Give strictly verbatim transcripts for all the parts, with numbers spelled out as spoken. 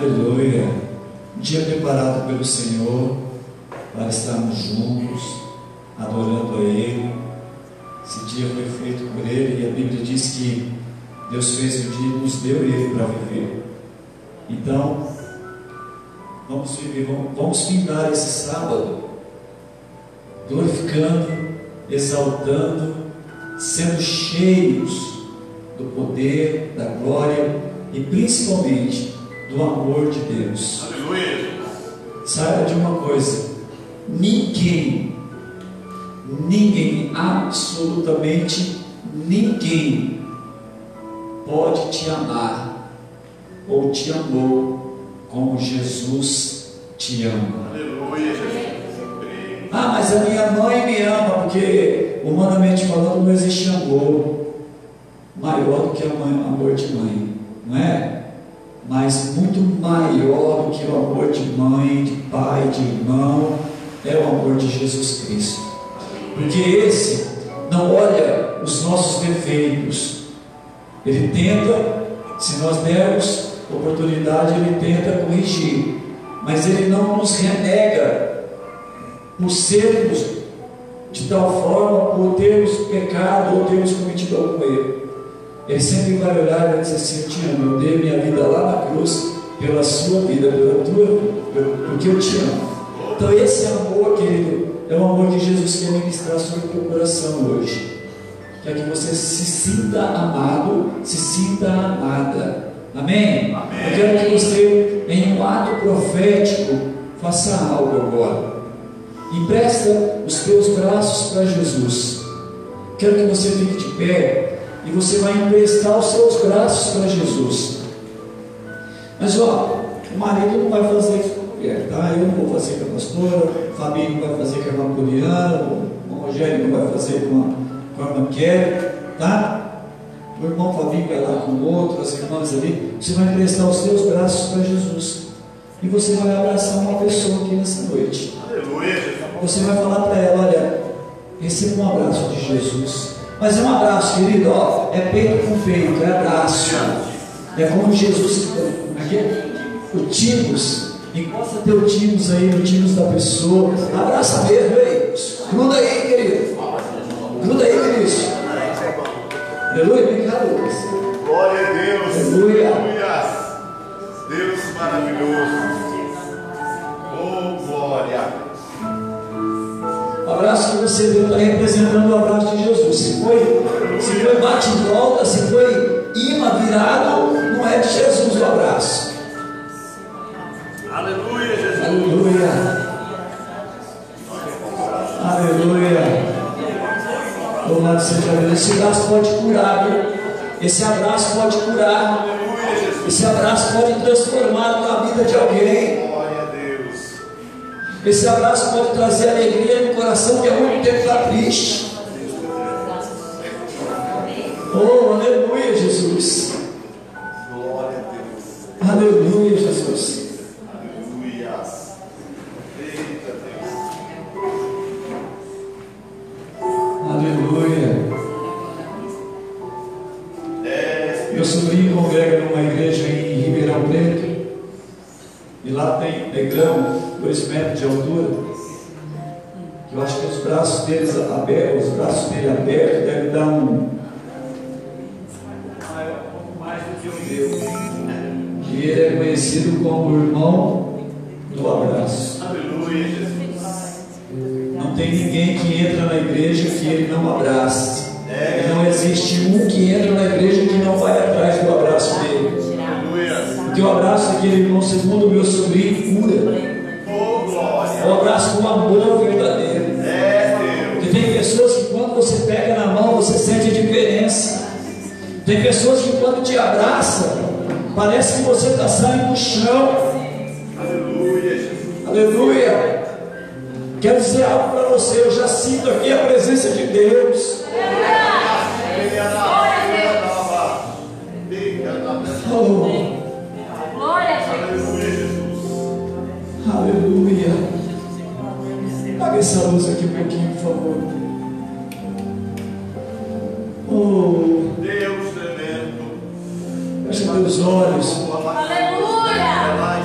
Aleluia. Um dia preparado pelo Senhor para estarmos juntos, adorando a Ele. Esse dia foi feito por Ele e a Bíblia diz que Deus fez o dia e nos deu Ele para viver. Então, vamos viver, vamos, vamos findar esse sábado glorificando, exaltando, sendo cheios do poder, da glória e principalmente do amor de Deus. Aleluia. Saiba de uma coisa: ninguém, ninguém, absolutamente ninguém pode te amar ou te amou como Jesus te ama. Aleluia, Jesus. Ah, mas a minha mãe me ama, porque humanamente falando não existe amor maior do que o amor de mãe, não é? Mas muito maior do que o amor de mãe, de pai, de irmão, é o amor de Jesus Cristo. Porque esse não olha os nossos defeitos. Ele tenta, se nós dermos oportunidade, ele tenta corrigir, mas ele não nos renega por sermos de tal forma, por termos pecado ou termos cometido algum erro. Ele sempre vai olhar e vai dizer assim: eu te amo, eu dei minha vida lá na cruz pela sua vida, pela tua, porque eu te amo. Então esse amor, querido, é o amor de Jesus que quer ministrar sobre o teu coração hoje. Quer que você se sinta amado, se sinta amada. Amém? Amém. Eu quero que você, em um ato profético, faça algo agora. Empresta os teus braços para Jesus. Quero que você fique de pé e você vai emprestar os seus braços para Jesus. Mas ó, o marido não vai fazer isso com a mulher, tá? Eu não vou fazer com a pastora, o Fabinho não vai fazer com a irmã Poliana, o Rogério não vai fazer com a, com a irmã Kelly, tá? O irmão Fabinho vai lá com o outro, as irmãs ali. Você vai emprestar os seus braços para Jesus e você vai abraçar uma pessoa aqui nessa noite. Aleluia. Você vai falar para ela: olha, receba um abraço de Jesus. Mas é um abraço, querido, ó, é peito com peito, é abraço. É como Jesus, aqui é o timos, encosta teu timos aí, no timos da pessoa, abraça mesmo, ei, gruda aí, querido, gruda aí, querido. Aleluia, obrigado, Lucas. Glória a Deus. Aleluia. Aleluia. Deus maravilhoso. Oh, glória. O abraço que você deu está representando o abraço de Jesus. Se foi, se foi bate e volta, se foi imã virado, não é de Jesus o abraço. Aleluia, Jesus. Aleluia. Aleluia. Louvado seja Deus. Esse abraço pode curar, viu? Esse abraço pode curar. Esse abraço pode transformar na vida de alguém. Esse abraço pode trazer alegria no coração que há muito tempo está triste. Oh, aleluia, Jesus. Glória a Deus. Aleluia, Jesus. Aleluia. Eita Deus. Aleluia. É. Meu sobrinho congrega numa igreja em Ribeirão Preto. E lá tem negrão, dois metros de altura. Eu acho que os braços deles abertos, os braços dele abertos, devem dar um, um pouco mais do que o meu. E ele é conhecido como o irmão do abraço. Aleluia, Jesus. Não tem ninguém que entra na igreja que ele não abraça. Não existe um que entra na igreja que não vai atrás do abraço dele. Porque o abraço daquele irmão, segundo o meu sobrinho, cura. É um abraço com amor verdadeiro. Porque tem pessoas que quando você pega na mão, você sente a diferença. Tem pessoas que quando te abraçam, parece que você está saindo do chão. Aleluia, Jesus. Aleluia. Quero dizer algo para você. Eu já sinto aqui a presença de Deus. Oh. Aleluia. Apaga essa luz aqui um pouquinho, por favor. Oh, Deus tremendo. fecha teus olhos. Aleluia.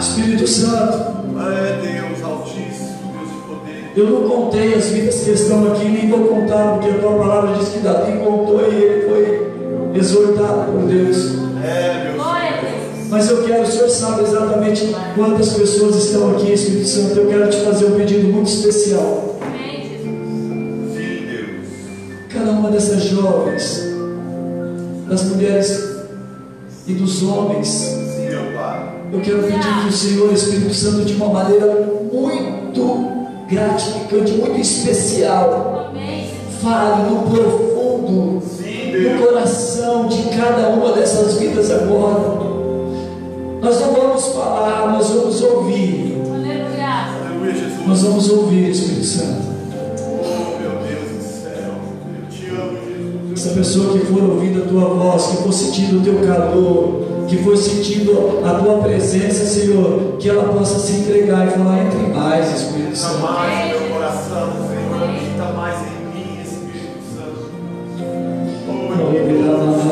Espírito Santo, É Deus Altíssimo, Deus de poder. eu não contei as vidas que estão aqui, nem vou contar, porque a tua palavra diz que Davi contou e ele foi exortado por Deus. É, meu Senhor. Mas eu quero, o Senhor sabe exatamente quantas pessoas estão aqui, Espírito Santo. Eu quero te fazer um pedido muito especial. Sim, Deus. Cada uma dessas jovens, das mulheres e dos homens, Sim, meu Pai. eu quero pedir que o Senhor, Espírito Santo, de uma maneira muito gratificante, muito especial, fale no profundo Sim, do Deus. coração de cada uma dessas vidas agora. Nós não vamos falar, nós vamos ouvir. Aleluia, Jesus. Nós vamos ouvir, Espírito Santo. Oh, meu Deus do céu. Eu te amo, Jesus. Essa pessoa que for ouvindo a tua voz, que for sentindo o teu calor, que for sentindo a tua presença, Senhor, que ela possa se entregar e falar: entre mais, Espírito Habita Santo. mais no meu coração, Senhor. Habita mais em mim, Espírito Santo. Oh, eu me dias,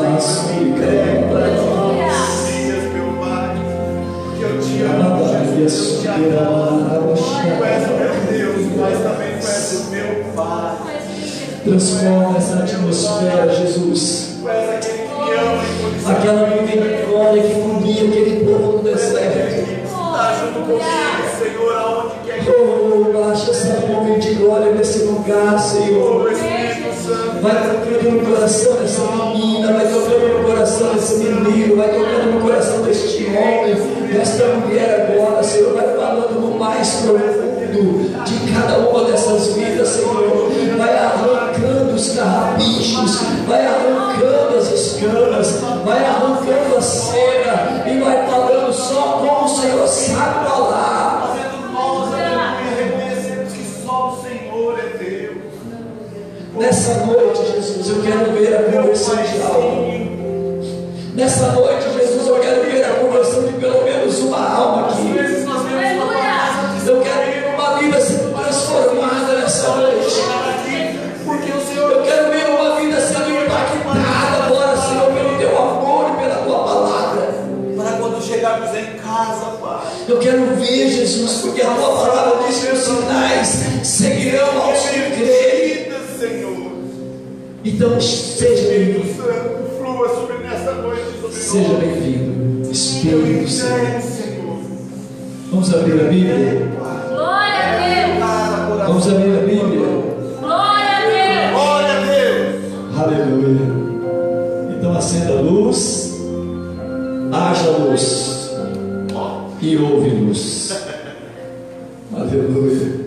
meu Pai. Porque eu te amo, Jesus. Eu te adoro. Tu és o meu Deus, mas também tu és o meu Pai. Transforma essa atmosfera, Jesus. Tu és aquele que me ama incondicionalmente. Aquela misericórdia que comia aquele povo no deserto. Está junto comigo, Senhor, aonde quer que eu Oh, baixa essa nuvem de glória nesse lugar, Senhor. vou, Espírito Santo. Vai tocando no coração dessa menina, vai tocando no coração desse menino, vai tocando no coração deste homem, desta mulher agora, Senhor. Vai falando no mais profundo de cada uma dessas vidas, Senhor. Vai arrancando os carrapichos, vai arrancando as escamas, vai arrancando a cera e vai falando só como o Senhor sabe falar. Fazendo nós, aleluia, reconhecemos que só o Senhor é Deus. Nessa noite, Jesus, eu quero ver a conversão de alma. Nessa noite, Jesus, eu quero ver a conversão de pelo menos uma alma Às aqui. vezes nós vemos uma palavra Eu quero ver uma vida sendo transformada nessa noite. aqui, porque o Senhor Eu quero ver uma vida sendo impactada agora, Senhor, pelo teu amor e pela tua palavra. para quando chegarmos em casa, Pai. Eu quero ver, Jesus, porque a tua palavra diz que os sinais seguirão aos que creem. Vida, Senhor. Então, seja bem-vindo. Espírito Santo, flua sobre nesta noite, sobre Seja nós. bem-vindo, Eu Espírito Santo. entrego, Senhor. Vamos abrir a Bíblia? Glória a Deus! Cada coração. Vamos abrir a Bíblia? Glória a Deus! Glória a Deus. Aleluia. Então acenda a luz, haja luz e ouve luz. Aleluia.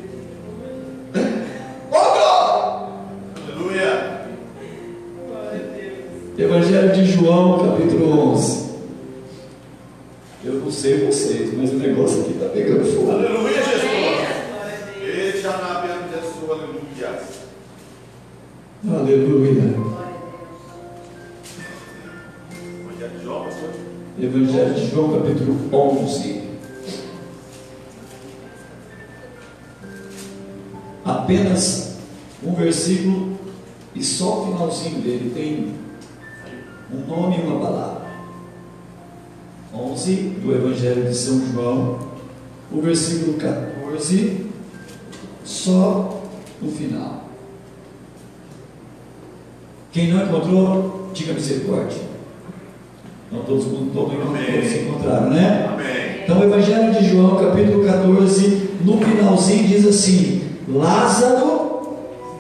Aleluia. Evangelho de João, capítulo onze. Eu não sei vocês, mas o negócio aqui está pegando fogo. Aleluia, Jesus. Eja na beira de sua, aleluia. Aleluia. Evangelho de João, pastor. Evangelho de João, capítulo onze. Apenas um versículo e só o finalzinho dele tem um nome e uma palavra. onze do Evangelho de São João, o versículo quatorze, só no final. Quem não encontrou, diga misericórdia. Não todos, todos, todos se encontraram, né? Amém. Então, o Evangelho de João, capítulo quatorze, no finalzinho diz assim: Lázaro,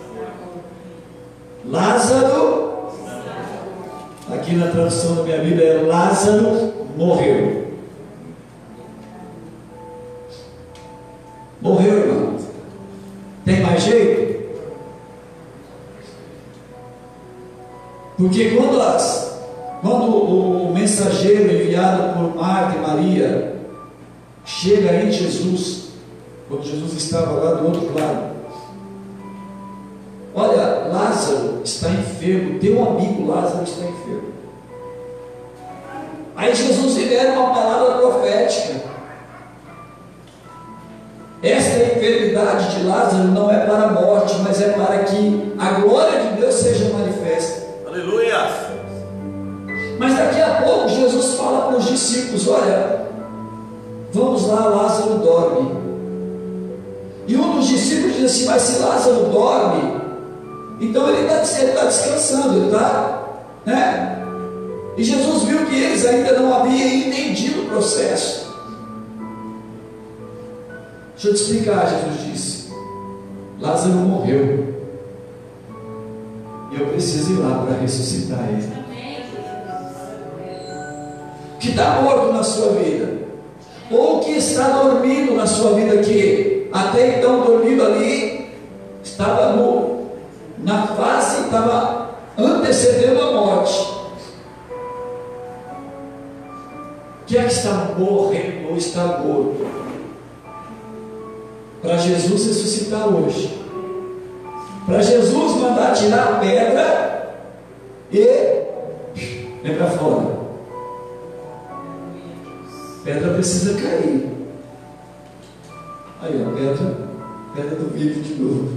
Lázaro, aqui na tradução da minha Bíblia é Lázaro morreu. Morreu, irmão. Tem mais jeito? Porque quando, as, quando o, o mensageiro enviado por Marta e Maria chega em Jesus, quando Jesus estava lá do outro lado, olha, Lázaro está enfermo, teu amigo Lázaro está enfermo. Aí Jesus libera uma palavra profética. Esta enfermidade de Lázaro não é para a morte, mas é para que a glória de Deus seja manifesta. Aleluia. Mas daqui a pouco Jesus fala para os discípulos: olha, vamos lá, Lázaro dorme. E um dos discípulos diz assim: mas se Lázaro dorme, então ele está tá descansando, ele está, né? E Jesus viu que eles ainda não haviam entendido o processo. Deixa eu te explicar, Jesus disse: Lázaro morreu, e eu preciso ir lá para ressuscitar ele. O que está morto na sua vida, ou que está dormindo na sua vida, que até então dormindo ali, estava no, na fase, estava antecedendo a morte. Que é que está morrendo ou está morto? Para Jesus ressuscitar hoje, para Jesus mandar tirar a pedra e vem para fora. A pedra precisa cair. Aí, a pedra, pedra do vídeo de novo.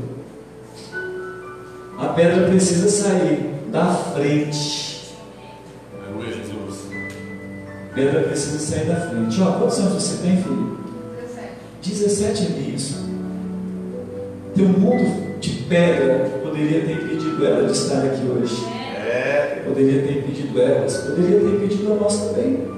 A pedra precisa sair da frente. Aleluia, Jesus. A pedra precisa sair da frente. Ó, quantos anos você tem, filho? dezessete aninhos. Tem um mundo de pedra que poderia ter impedido ela de estar aqui hoje. É. Poderia ter impedido elas, poderia ter impedido a nós também.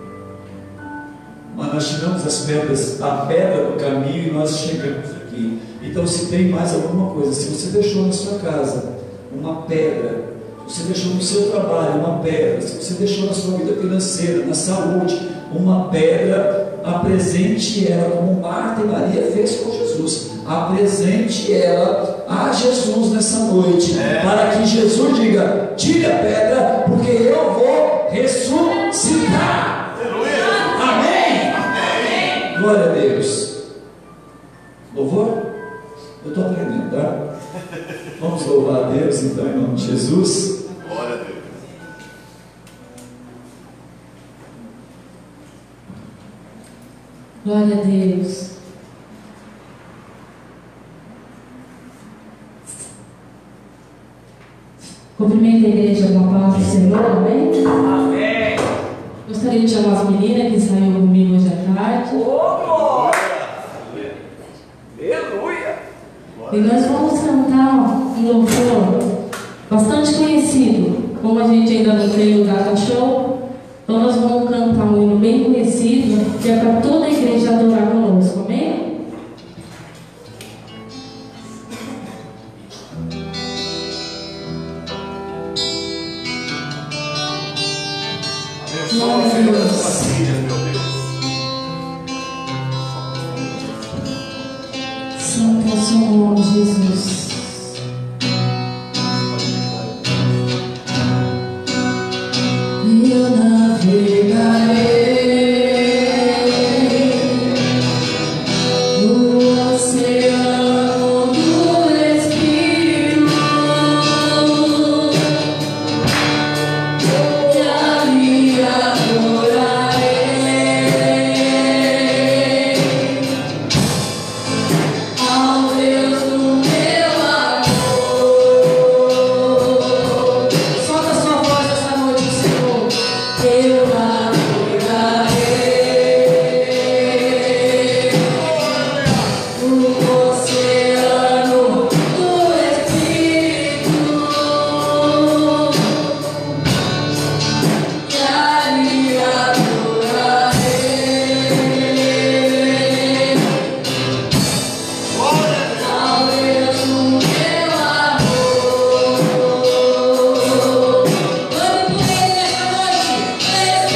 Mas nós tiramos as pedras, a pedra do caminho, e nós chegamos aqui. Então, se tem mais alguma coisa, se você deixou na sua casa uma pedra, se você deixou no seu trabalho uma pedra, se você deixou na sua vida financeira, na saúde, uma pedra, apresente ela como Marta e Maria fez com Jesus. Apresente ela a Jesus nessa noite, é. Para que Jesus diga: tire a pedra, porque eu vou ressuscitar. Aleluia. Amém? Amém. Glória a Deus. Louvor? Eu estou aprendendo, tá? Vamos louvar a Deus então, em nome de Jesus. Glória a Deus. Glória a Deus. Cumprimento a igreja com a palavra do Senhor, amém? Amém. Gostaria de chamar as meninas que saíram comigo hoje à tarde. Oh, glória! Aleluia! E nós vamos cantar um louvor bastante conhecido. Como a gente ainda não tem o data show, então nós vamos cantar um hino bem conhecido, que é para toda a igreja adorar conosco, amém? Abençoa, Senhor, as suas filhas, meu Deus. Santo é o seu nome, Jesus. Eu navegarei no oceano do Espírito, e ali adorarei ao Deus do meu amor. Solta a sua voz essa noite, Senhor. Eu navegarei no oceano do Espírito, e ali adorarei ao Deus do meu amor. Vamos por ele nessa noite.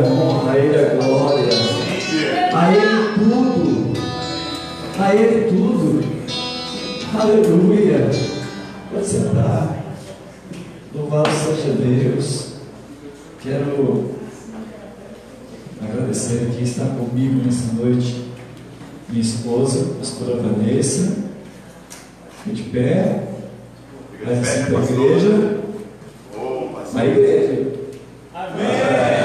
honra, a Ele a glória, a Ele tudo, a Ele tudo. Aleluia. Pode sentar. Louvado seja Deus. Quero agradecer aqui, estar comigo nessa noite, minha esposa, a pastora Vanessa, de pé, agradecendo a igreja, a igreja. Amém.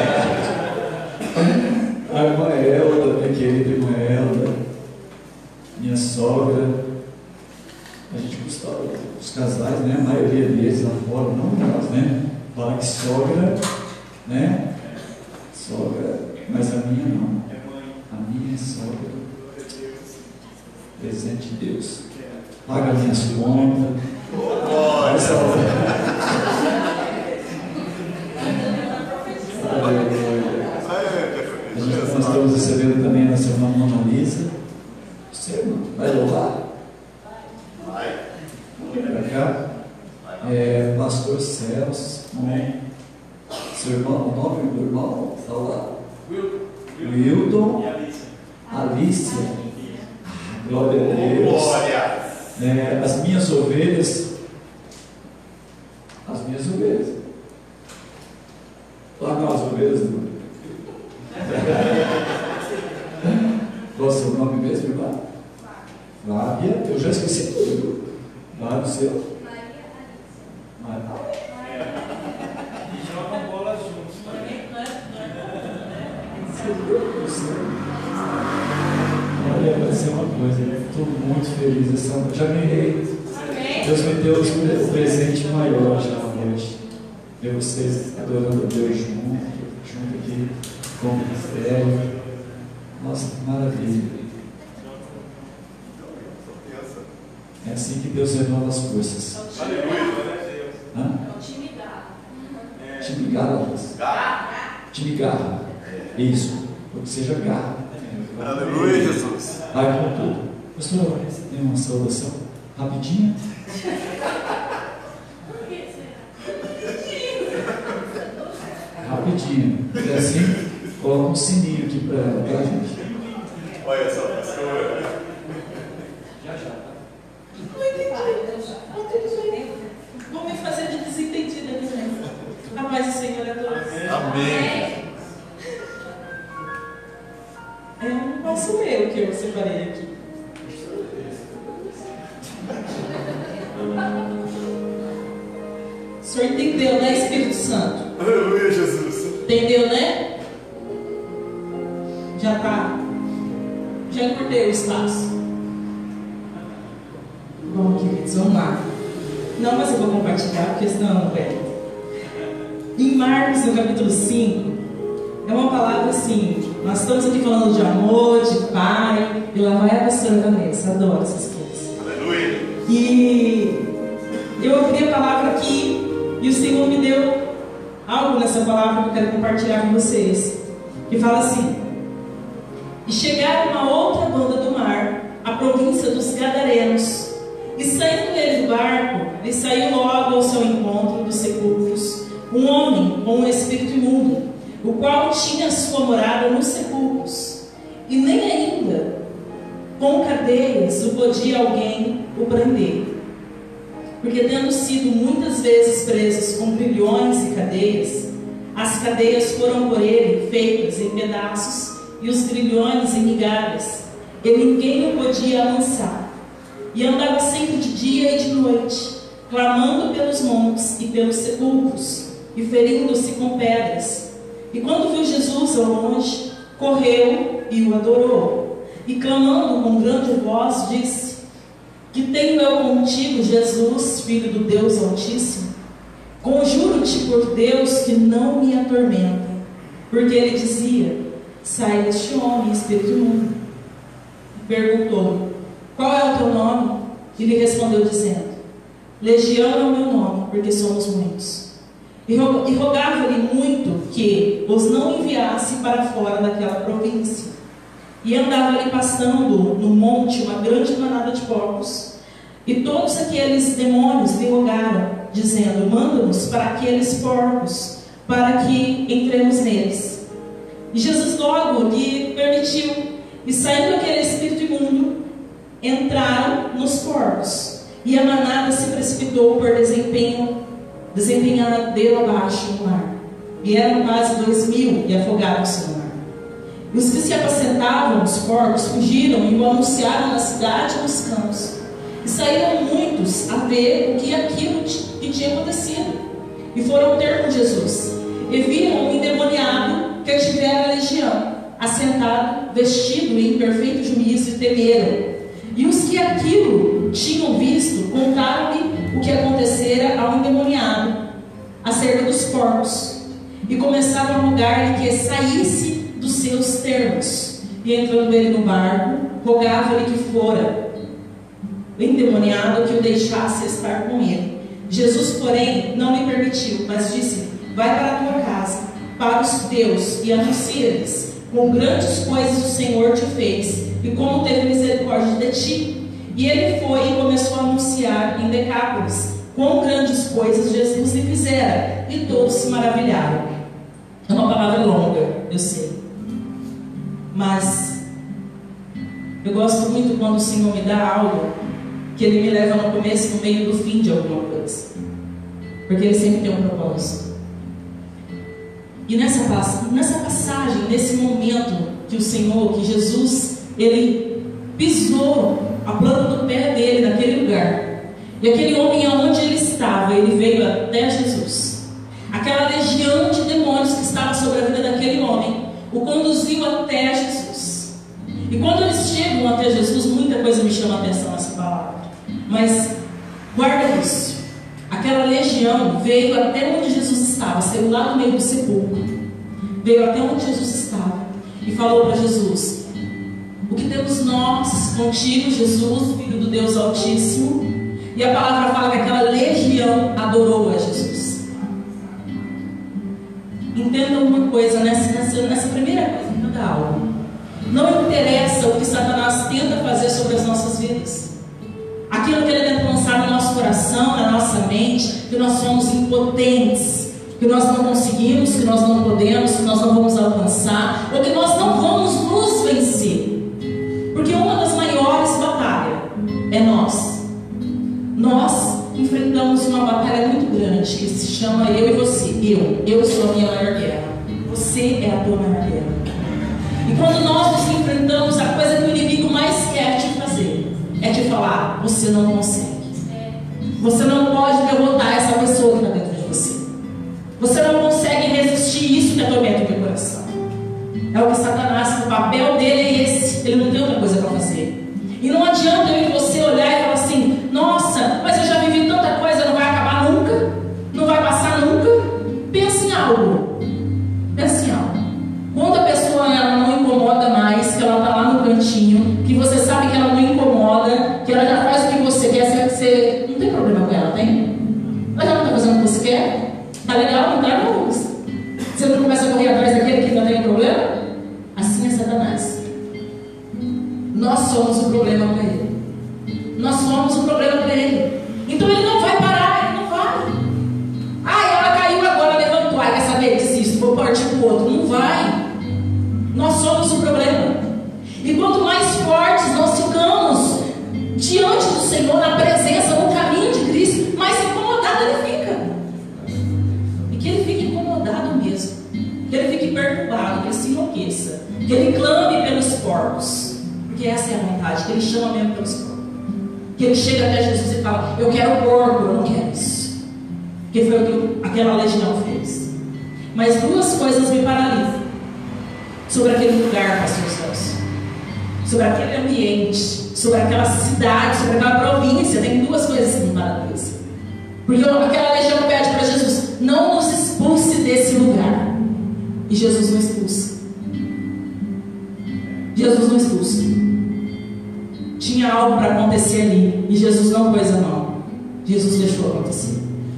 A irmã Elda, minha querida irmã Elda, minha sogra, a gente gostava, os casais, né? A maioria deles lá fora, não nós, né? Fala que sogra, né? Sogra, mas a minha não. A minha é sogra. Presente de Deus. Paga minhas contas. Essa hora. A gente, nós estamos recebendo também a nossa irmã Mona Lisa. Você, irmão, vai louvar? Vai. Vem pra cá. É, Pastor Celso. Amém. Seu irmão, o nome do irmão está lá. Wilton. Alicia. Glória a Deus. Glória. É, as minhas ovelhas. As minhas ovelhas. Lá com as ovelhas do. Qual é o seu nome mesmo, irmã? Flávia. Eu já esqueci tudo. Lá no seu. Maria. E jogam bolas juntos. Olha, vai ser uma coisa, eu estou muito feliz essa noite. Já ganhei. Deus me deu o presente maior já à noite. Ver vocês adorando a Deus junto, junto aqui com o ministério. Nossa, que maravilha. É assim que Deus renova as forças. Hã? Time garra. Time garra. Time garra. Isso. Que seja garra. Aleluia, Jesus. Vai com tudo. Pastor, tem uma saudação rapidinha? Rapidinho. E assim, coloca um sininho aqui para a gente. Olha só, pastor. Já já. Não entendi. Vou me fazer de desentendida aqui, né? A paz do Senhor a todos. Amém. É um passo meu que eu separei aqui. O senhor entendeu, né, Espírito Santo? Aleluia, Jesus. Entendeu, né? Já tá. Já encurtei o espaço. Bom, queridos, vamos lá. Não, mas eu vou compartilhar, porque senão não é. Em Marcos, no capítulo cinco, é uma palavra assim. Nós estamos aqui falando de amor, de pai, e lá vai a pastora Vanessa, adoro essas coisas. Aleluia. E eu abri a palavra aqui, e o Senhor me deu algo nessa palavra que eu quero compartilhar com vocês, que fala assim: e chegaram uma outra banda do mar, a província dos Gadarenos, e saindo ele do barco, ele saiu logo ao seu encontro dos sepulcros, um homem com um espírito imundo, o qual tinha sua morada nos sepulcros, e nem ainda com cadeias o podia alguém o prender, porque tendo sido muitas vezes presos com grilhões e cadeias, as cadeias foram por ele feitas em pedaços e os grilhões em migalhas, e ninguém o podia amansar, e andava sempre de dia e de noite, clamando pelos montes e pelos sepulcros, e ferindo-se com pedras. E quando viu Jesus ao longe, correu e o adorou, e clamando com grande voz, disse: que tenho eu contigo, Jesus, Filho do Deus Altíssimo? Conjuro-te por Deus que não me atormenta. Porque ele dizia: sai deste homem, espírito imundo. Perguntou: qual é o teu nome? E lhe respondeu dizendo: Legião é o meu nome, porque somos muitos. E rogava-lhe muito que os não enviasse para fora daquela província. E andava-lhe pastando no monte uma grande manada de porcos. E todos aqueles demônios lhe rogaram, dizendo: manda-nos para aqueles porcos, para que entremos neles. E Jesus logo lhe permitiu. E saindo aquele espírito imundo, entraram nos porcos. E a manada se precipitou por desempenho, desempenhar dele abaixo no mar. E eram quase dois mil e afogaram-se no mar. E os que se apacentavam nos porcos fugiram e o anunciaram na cidade e nos campos. E saíram muitos a ver o que aquilo que tinha acontecido. E foram ter com Jesus. E viram um endemoniado que tivera a legião, assentado, vestido em perfeito juízo, e temeram. E os que aquilo tinham visto contaram-lhe o que acontecera ao endemoniado acerca dos porcos, e começaram a rogar-lhe que saísse dos seus termos. E entrando ele no barco, rogava-lhe que fora o endemoniado que o deixasse estar com ele. Jesus, porém, não lhe permitiu, mas disse: vai para a tua casa, para os teus, e anuncia-lhes com grandes coisas o Senhor te fez, e como teve misericórdia de ti. E ele foi e começou a anunciar em Decápolis quão grandes coisas Jesus lhe fizera, e todos se maravilharam. É uma palavra longa, eu sei, mas eu gosto muito quando o Senhor me dá algo que Ele me leva no começo, no meio, no fim de alguma coisa, porque Ele sempre tem um propósito. E nessa, nessa passagem, nesse momento que o Senhor, que Jesus, Ele pisou a planta do pé dele naquele lugar, e aquele homem aonde ele estava, ele veio até Jesus. Aquela legião de demônios que estava sobre a vida daquele homem o conduziu até Jesus. E quando eles chegam até Jesus, muita coisa me chama a atenção nessa palavra, mas guarda isso. Aquela legião veio até onde Jesus estava, saiu lá no meio do sepulcro, veio até onde Jesus estava e falou para Jesus: o que temos nós contigo, Jesus, Filho do Deus Altíssimo? E a palavra fala que aquela legião adorou a Jesus. Entenda uma coisa nessa, nessa, nessa primeira coisa, cada aula. Não interessa o que Satanás tenta fazer sobre as nossas vidas, aquilo que ele tenta lançar no nosso coração, na nossa mente, que nós somos impotentes, que nós não conseguimos, que nós não podemos, que nós não vamos alcançar, ou que nós não vamos nos vencer. Porque uma das maiores batalhas é nós. Nós enfrentamos uma batalha muito grande que se chama eu e você. Eu, eu sou a minha maior guerra. Você é a tua maior guerra. E quando nós nos enfrentamos, a coisa que o inimigo mais quer te fazer é te falar: você não consegue. Você não pode derrotar essa pessoa que está dentro de você. Você não consegue resistir isso que atormenta o teu coração. É o que Satanás, o papel dele é esse. Ele não tem outra coisa para fazer. E não adianta eu e você olhar e falar assim: nossa, mas eu já vivi tanta coisa, não vai acabar nunca, não vai passar nunca. Pense em algo. Pense em algo. Quando a pessoa ela não incomoda mais, que ela está lá no cantinho, que você sabe que ela não incomoda, que ela já faz o que você quer, você, você não tem problema com ela, tem? Mas ela não está fazendo o que você quer? Tá legal? Não tá, não? Você não começa a correr atrás daquele que não tem problema? Assim é Satanás. Nós somos o problema para ele. Nós somos o problema para ele. Então ele não vai parar, ele não vai. Ah, ela caiu agora, levantou. Ah, quer saber? Desisto, vou partir para o outro. Não vai. Nós somos o problema. E quanto mais fortes nós ficamos diante do Senhor, na presença, no caminho de Cristo, mais incomodado ele fica. E que ele fique incomodado mesmo. Que ele fique perturbado, que ele se enlouqueça. Que ele clame pelos porcos. Porque essa é a vontade, que ele chama mesmo pelos porcos. Que ele chega até Jesus e fala: eu quero o porco, eu não quero isso. Que foi o que aquela legião fez. Mas duas coisas me paralisam sobre aquele lugar, pastor Celso, sobre aquele ambiente, sobre aquela cidade, sobre aquela província. Tem duas coisas que me paralisam. Porque aquela legião pede para Jesus: não nos expulse desse lugar. E Jesus não expulsa. Jesus não expulsa. Tinha algo para acontecer ali, e Jesus não pôs a mão. Jesus deixou acontecer.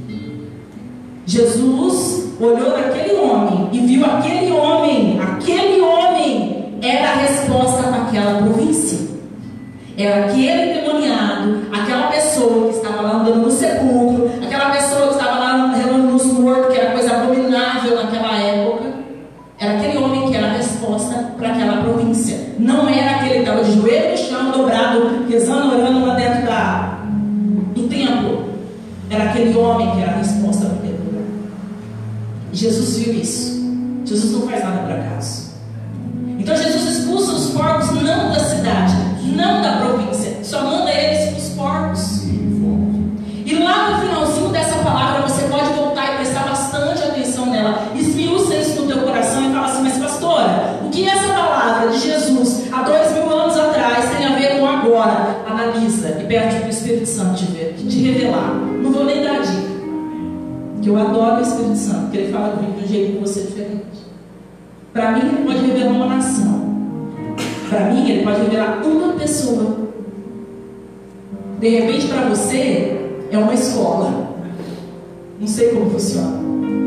Jesus olhou naquele homem e viu aquele homem. Aquele homem era a resposta para aquela província. Era aquele endemoniado, aquela pessoa que estava lá andando no sepulcro, aquela pessoa que estava lá relando nos mortos, que era coisa abominável naquela época. Era aquele homem que era a resposta rezando, orando lá dentro da, do templo. Era aquele homem que era a resposta para aquele lugar. E Jesus viu isso. Jesus não faz nada por acaso. Então Jesus expulsa os porcos não da cidade, não da província, só manda eles para os porcos. E lá no finalzinho dessa palavra você pode voltar e prestar bastante atenção nela. Esmiuça isso no teu coração e fala assim: mas pastora, o que essa palavra de Jesus há dois mil anos atrás tem a ver com agora? Analisa e pede para o Espírito Santo te ver, te revelar. Não vou nem dar dica, que eu adoro o Espírito Santo, porque ele fala comigo de um jeito com você diferente. Para mim ele pode revelar uma nação. Para mim ele pode revelar uma pessoa. De repente para você é uma escola. Não sei como funciona.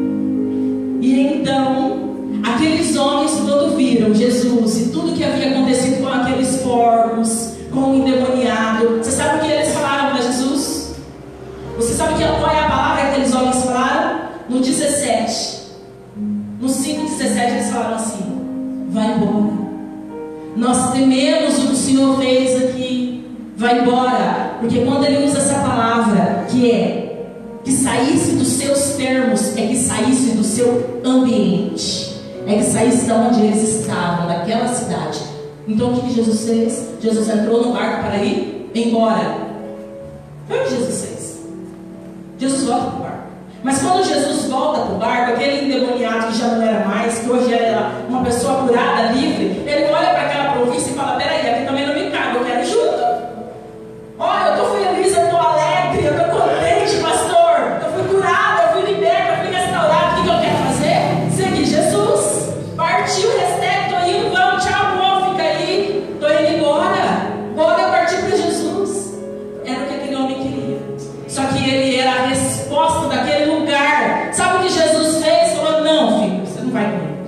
E então aqueles homens, quando viram Jesus e tudo que havia acontecido com aqueles porcos, com o endemoniado, você sabe o que eles falaram para Jesus? Você sabe que, qual é a palavra que aqueles homens falaram? No dezessete. No cinco, dezessete eles falaram assim: vai embora. Nós tememos o que o Senhor fez aqui. Vai embora. Porque quando ele usa essa palavra, que é que saísse dos seus termos, é que saísse do seu ambiente, é que saísse de onde eles estavam, daquela cidade. Então o que Jesus fez? Jesus entrou no barco para ir embora. Foi o que Jesus fez. Jesus volta para o barco. Mas quando Jesus volta para o barco, aquele endemoniado que já não era mais, que hoje era uma pessoa curada, livre, ele olha para aquela província e fala: peraí, aqui também não me cabe, eu quero ir junto. Olha, eu estou feliz, eu estou alegre, eu estou contente, pastor. Eu fui curado, eu fui liberto, eu fui restaurado. O que eu quero fazer? Seguir Jesus. Partiu, restec, estou indo, vamos, tchau, bom, fica aí. Estou indo embora. Bora partir para Jesus. Era o que aquele homem queria. Só que ele era a resposta daquele lugar. Sabe o que Jesus fez? Falou: não, filho, você não vai comigo.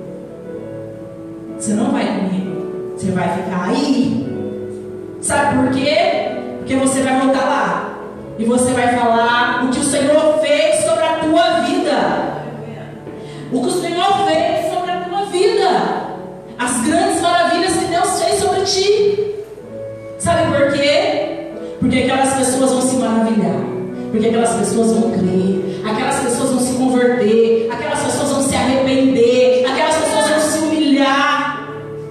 Você não vai comigo. Você vai ficar aí. Sabe por quê? Porque você vai voltar lá e você vai falar o que o Senhor fez sobre a tua vida. O que o Senhor fez sobre a tua vida. As grandes maravilhas que Deus fez sobre ti. Sabe por quê? Porque aquelas pessoas vão se maravilhar. Porque aquelas pessoas vão crer. Aquelas pessoas vão se converter. Aquelas pessoas vão se arrepender. Aquelas pessoas vão se humilhar.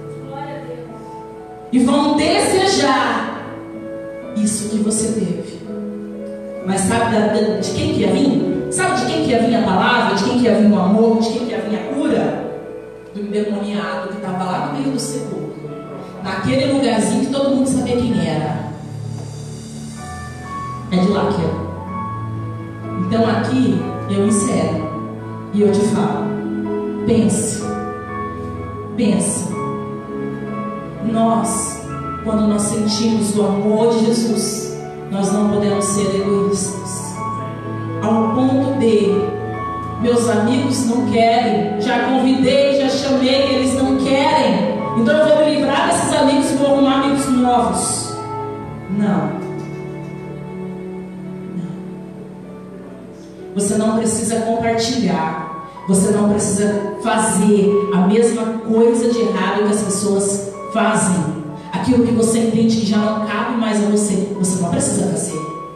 E vão desejar isso que você teve. Mas sabe de quem que ia vir? Sabe de quem que ia vir a palavra? De quem que ia vir o amor? De quem que ia vir a cura? Do endemoniado que estava lá no meio do sepulcro, naquele lugarzinho que todo mundo sabia quem era. É de lá que é. Então aqui eu encerro e eu te falo: pense, pense. Nós, quando nós sentimos o amor de Jesus, nós não podemos ser egoístas ao ponto de: meus amigos não querem, já convidei, já chamei, eles não querem, então eu vou me livrar desses amigos e vou arrumar amigos novos. Não. Não. Você não precisa compartilhar, você não precisa fazer a mesma coisa de errado que as pessoas fazem. Aquilo que você entende que já não cabe mais a você, você não precisa fazer.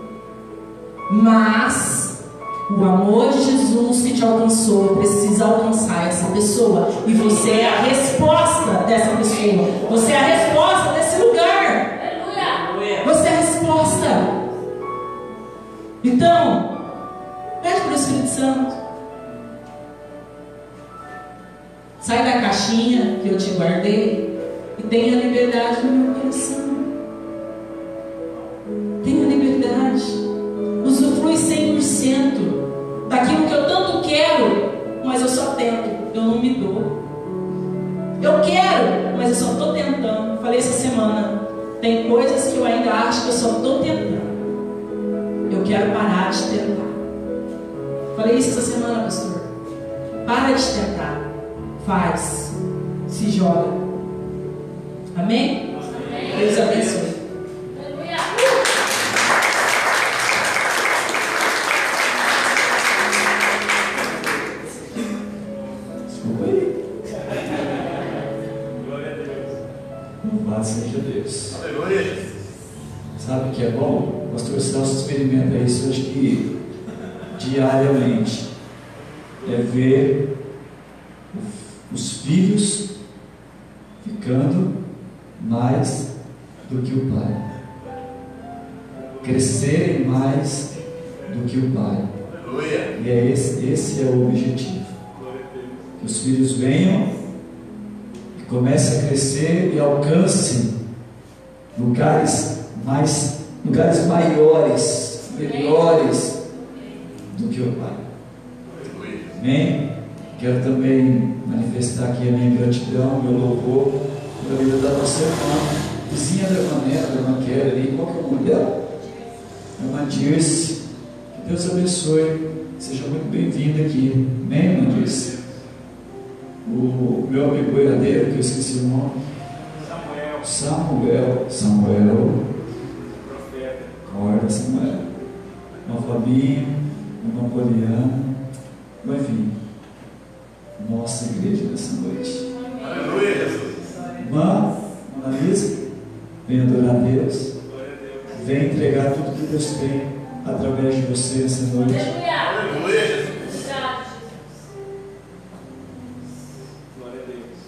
Mas o amor de Jesus que te alcançou precisa alcançar essa pessoa. E você é a resposta dessa pessoa. Você é a resposta desse lugar. Você é a resposta. Então, pede para o Espírito Santo. Sai da caixinha que eu te guardei e tenha liberdade no meu coração. Tenha liberdade. Usufrui cem por cento daquilo que eu tanto quero, mas eu só tento, eu não me dou. Eu quero, mas eu só estou tentando. Falei essa semana, tem coisas que eu ainda acho que eu só estou tentando. Eu quero parar de tentar. Falei isso essa semana, pastor. Para de tentar. Faz. Se joga. Amém? Amém. Deus abençoe. Louvado seja Deus. Aleluia. Sabe o que é bom? O pastor Celso experimenta isso, acho que diariamente. É ver os filhos ficando mais do que o pai, crescerem mais do que o pai. E é esse, esse é o objetivo. Que os filhos venham, que comecem a crescer e alcancem lugares mais, lugares maiores, melhores do que o pai. Amém? Quero também manifestar aqui a minha gratidão, meu louvor pela vida da nossa irmã, vizinha da irmã Nela, da irmã Kelly, qual que é o nome dela? Irmã Dirce. Que Deus abençoe, seja muito bem-vinda aqui. Amém, irmã Dirce? O meu amigo boiadeiro, que eu esqueci o nome, Samuel. Samuel. Samuel. Acorda, Samuel. Irmão Fabinho, irmão Poliana. Enfim, nossa igreja nessa noite. Aleluia, Jesus. Irmã Analisa, vem adorar a Deus. Vem entregar tudo que Deus tem através de você nessa noite. Aleluia, Jesus. Glória a Deus.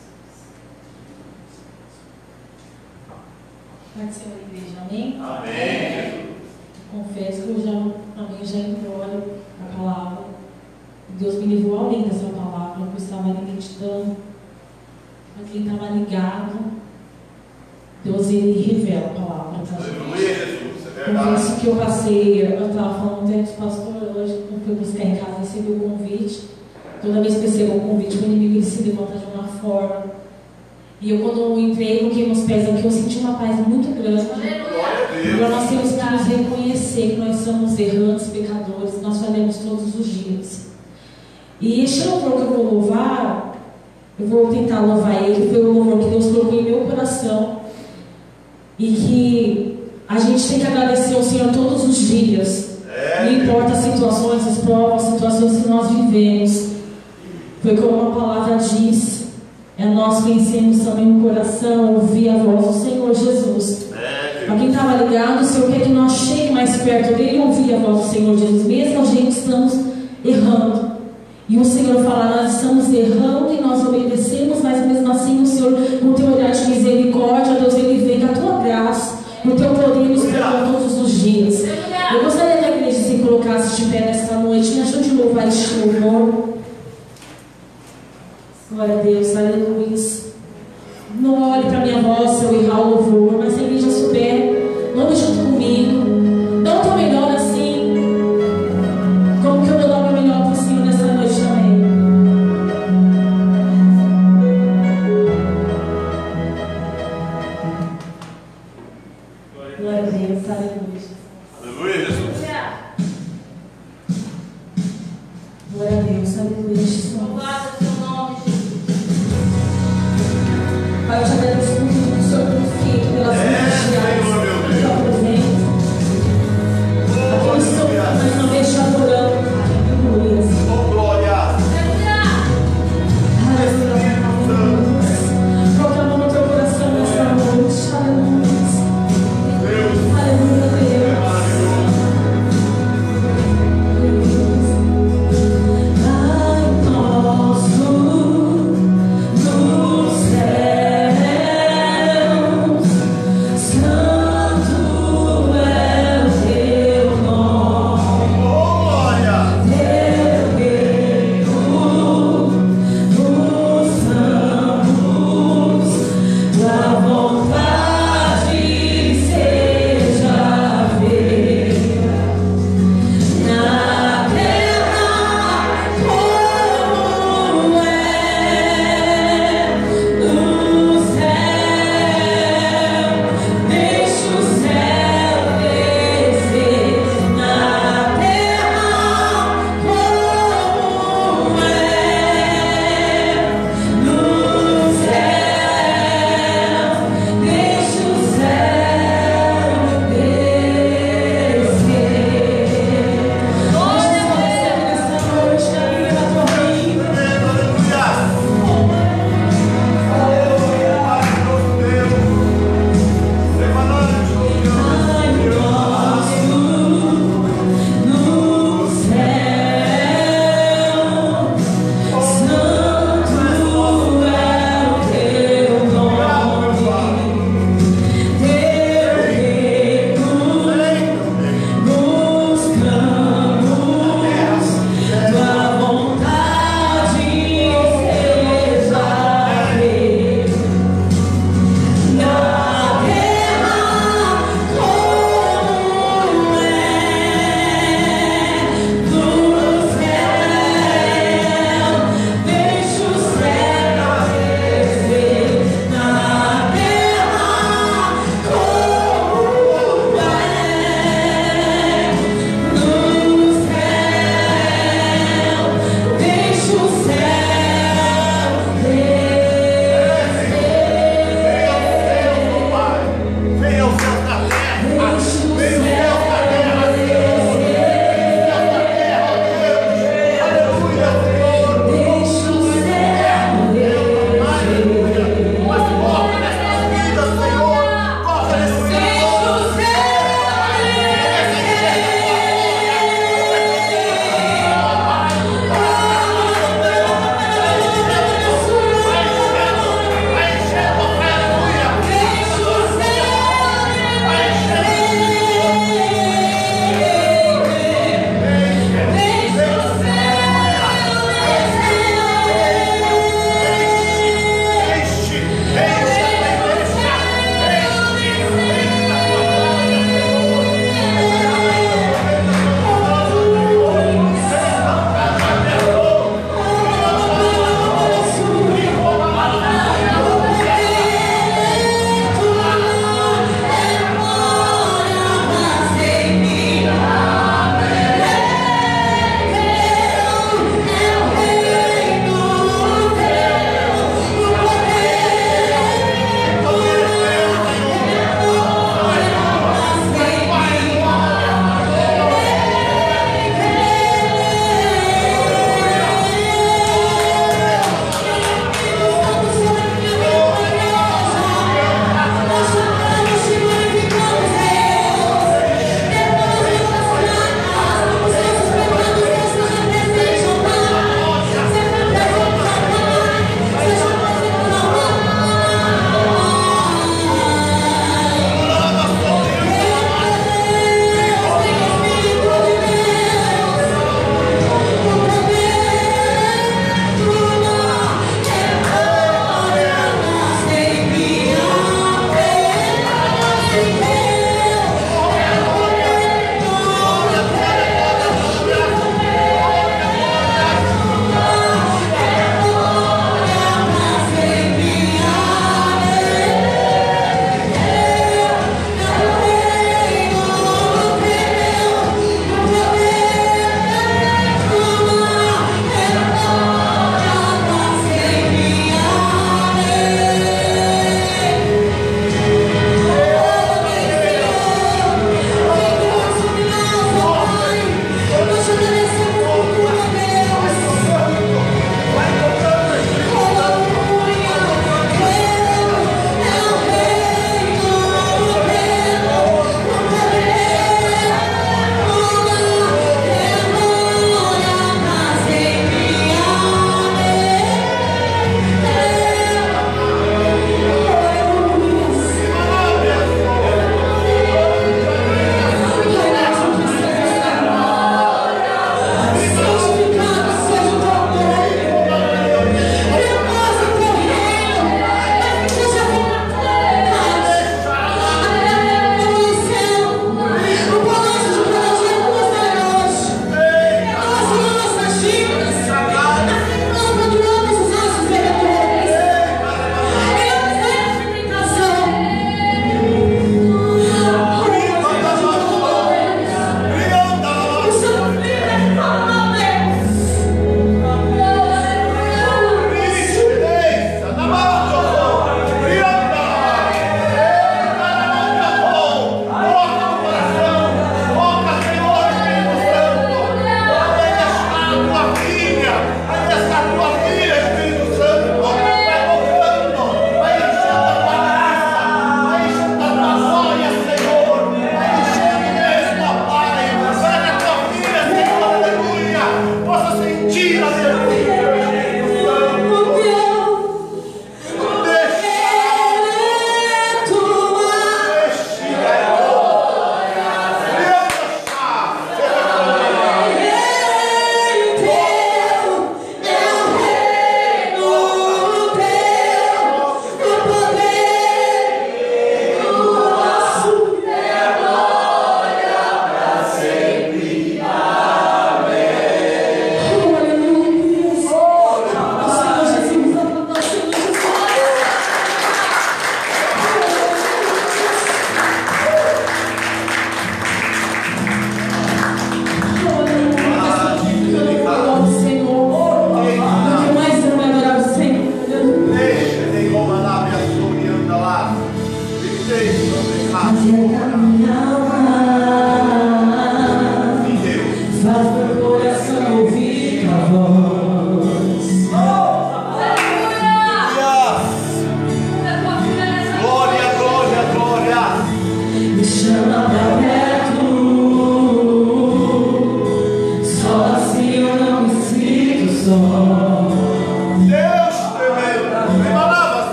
Pode ser uma igreja, amém? Amém. Confesso que eu já, também já imploro a palavra. Deus me levou além dessa palavra, que eu estava ali meditando. Para quem estava ligado, Deus ele revela a palavra para a gente. Aleluia, Jesus. É verdade. Confesso que eu passei, eu estava falando até com o pastor hoje, quando fui buscar em casa, recebi o convite. Toda vez que eu recebo o convite, o inimigo ele se levanta de uma forma. E eu, quando eu entrei, coloquei meus pés aqui, eu senti uma paz muito grande. Agora nós temos que nos reconhecer que nós somos errantes, pecadores, nós falhamos todos os dias. E este louvor que eu vou louvar, eu vou tentar louvar ele, foi o louvor que Deus colocou em meu coração. E que a gente tem que agradecer ao Senhor todos os dias. Não importa as situações, as provas, as situações que nós vivemos. Foi como a palavra diz. É nós conhecemos também o coração, ouvir a voz do Senhor Jesus. Para quem estava ligado, o Senhor quer que nós cheguemos mais perto dele e ouvir a voz do Senhor Jesus. Mesmo a gente estamos errando. E o Senhor fala, nós estamos errando e nós obedecemos, mas mesmo assim o Senhor, com o teu olhar de misericórdia, Deus, ele vem com a tua graça, com o teu poder nos perdoa todos os dias. Eu gostaria que a igreja se colocasse de pé nesta noite. Me ajude a louvar este louvor. Glória a Deus, aleluia. Não olhe para a minha voz se eu errar o louvor, mas se a igreja souber, louve junto comigo. Dá o teu melhor assim, como que eu vou dar o meu melhor para o Senhor nessa noite também. Glória a Deus, aleluia. Aleluia, Jesus. Glória a Deus, aleluia. Louvado o teu nome, Jesus. Pai, eu te agradeço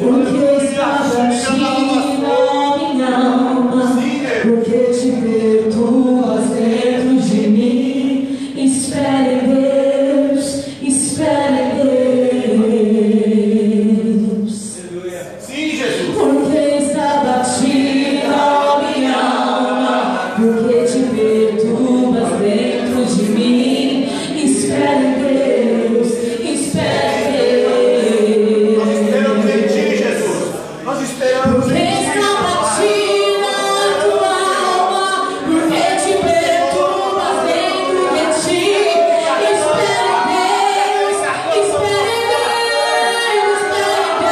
Porque estava cheia minha alma, porque te perturbas dentro de mim. Espere em Deus, espere em Deus. Sim, Jesus. Porque está batida minha alma, porque te perturbas dentro de mim. Espere em Deus, espere em Deus. Nós esperamos em Ti, Jesus. Nós esperamos Porque em Ti. está batida tua alma, porque te perturbas dentro de ti. Espere em Deus, espere em Deus, espere em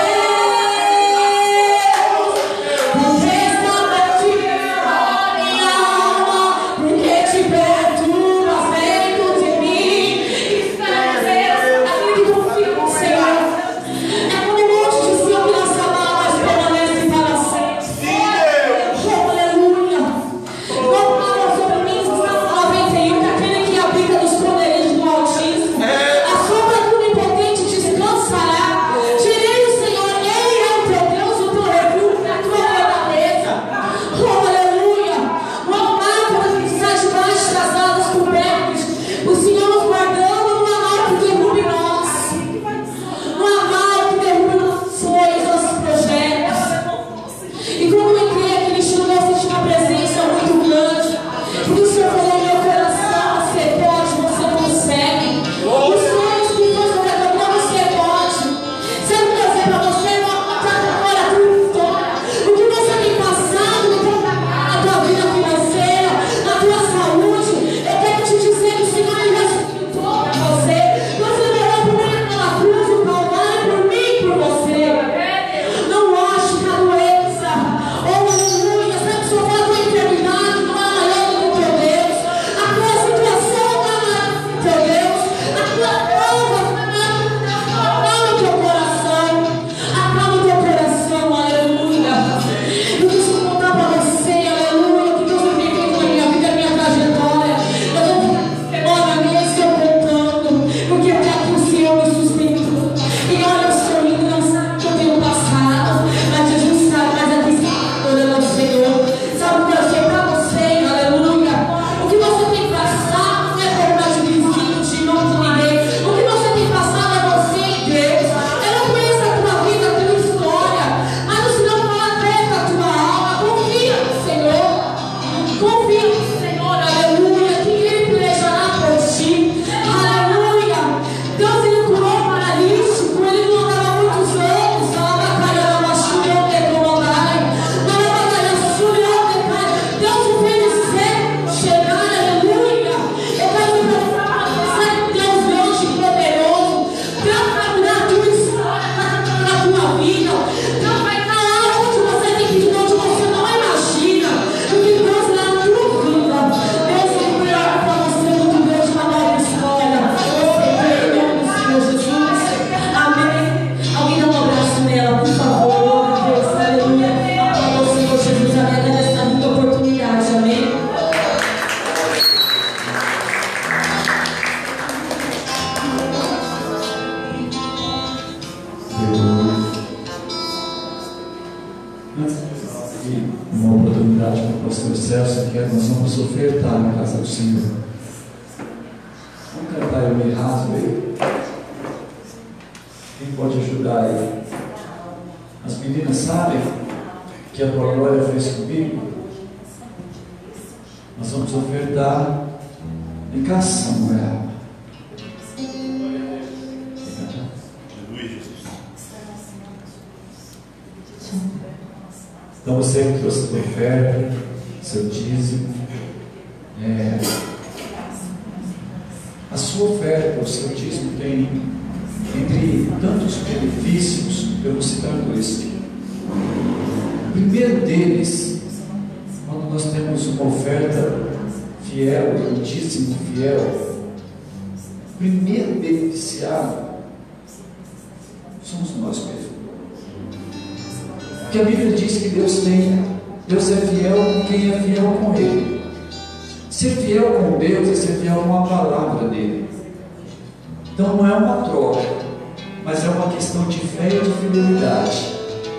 Deus. Porque está batida minha alma, porque te perturbas dentro de mim. Espere em Deus, aquele que confia no Senhor. É como um monte de Sião que nossa mão, mas permanece para sempre. Sim, Deus. Oh, aleluia. Não fala sobre mim, Salmo noventa e um, que aquele que habita nos esconderijos do Altíssimo, a sombra do Onipotente descansará. Direi o Senhor, Ele é o teu Deus, o teu refúgio, a tua fortaleza. Oh, aleluia. No alto das sai debaixo das asas cobertas, o Senhor nos guardando no mal que derrube nós. No mal que derrube nossos sonhos, nossos projetos. E quando eu entrei aqui neste lugar, eu senti uma presença muito grande. Porque o Senhor falou no meu coração: você pode, você consegue. Os sonhos que Deus não revelou, você pode. Se eu trazer para você uma agora a tua história, o que você tem passado no teu trabalho, na tua vida financeira, na tua saúde, eu quero te dizer que o Senhor ele ressuscitou para você. Você morreu por mim pela cruz, o Calvário, por mim e por você. Não ache que a doença, oh aleluia, se a pessoa fala com a enfermidade, não é maior do que o teu Deus. A tua situação não é maior do que o teu Deus. A tua prova não é maior do que o teu Deus. Acalma o teu coração, acalma o teu coração, aleluia. Eu preciso contar para você, aleluia, que Deus tem feito na minha vida, na minha trajetória. Eu vou ficar semana mês eu contando, porque até aqui o Senhor me sustentou. E olha, o Senhor lindo não sabe o que eu tenho passado, mas Jesus sabe, mas aqui está adorando ao Senhor. Sabe o que eu sei para você, aleluia? O que você tem passado não é problema de vizinho, de irmão, de ninguém. O que você tem passado é você e Deus. Eu não conheço a tua vida, a tua história, mas o Senhor fala dentro da tua alma. Confia no Senhor, confia no Senhor, aleluia, que Ele pelejará por ti, aleluia. Deus ele curou o paralítico, ele não andava muitos anos, ela caia na machuca, eu tenho comandai, na batalha sul, eu tenho. Deus o fez chegar, aleluia. Eu quero me preocupar com você, Deus grande e poderoso. Deus vai mudar a tua história, vai mudar a tua vida. Deus vai estar lá onde você tem que ir, onde você não imagina. Porque Deus dá a tua vida. Deus tem melhor para você, muito grande, uma nova história. Você tem em nome do Senhor Jesus. Amém. Alguém dá um abraço nela, por favor. Deus, aleluia. Aplauda o Senhor Jesus, amém. Nessa linda oportunidade, amém. E uma oportunidade para o pastor Celso, que nós vamos ofertar na casa do Senhor. Vamos cantar Eu Me Rasgo aí? Quem pode ajudar aí? As meninas sabem que a tua glória fez comigo? Nós vamos ofertar em casa, mulher. Aleluia, Jesus. Então você que trouxe a tua oferta, seu dízimo, é, a sua oferta, o seu dízimo tem, entre tantos benefícios, eu vou citar dois. O primeiro deles, quando nós temos uma oferta fiel, um dízimo fiel, o primeiro beneficiado somos nós mesmos. Porque a Bíblia diz que Deus tem, Deus é fiel com quem é fiel com Ele. Ser fiel com Deus é ser fiel com a palavra dele. Então não é uma troca, mas é uma questão de fé e de fidelidade.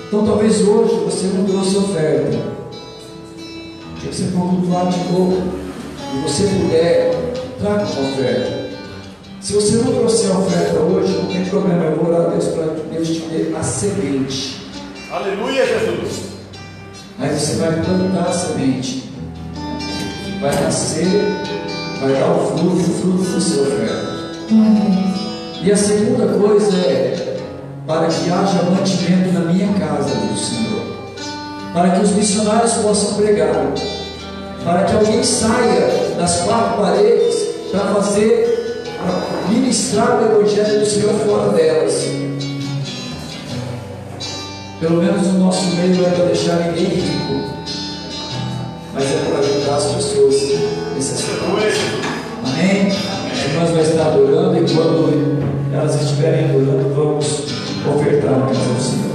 Então talvez hoje você não trouxe oferta. Que você for cultuar de novo e você puder, traga uma oferta. Se você não trouxer a oferta hoje, não tem problema, eu vou orar a Deus para que Deus te dê a semente. Aleluia, Jesus. Aí você vai plantar a semente, vai nascer, vai dar o fruto, o fruto da sua oferta. E a segunda coisa é para que haja mantimento na minha casa, diz o Senhor, para que os missionários possam pregar, para que alguém saia das quatro paredes para fazer, para ministrar o Evangelho do Senhor fora delas. Pelo menos o nosso meio não é para deixar ninguém rico, mas é para ajudar as pessoas necessitadas. Amém? As irmãs vão estar adorando, e quando elas estiverem adorando, vamos ofertar na casa do Senhor.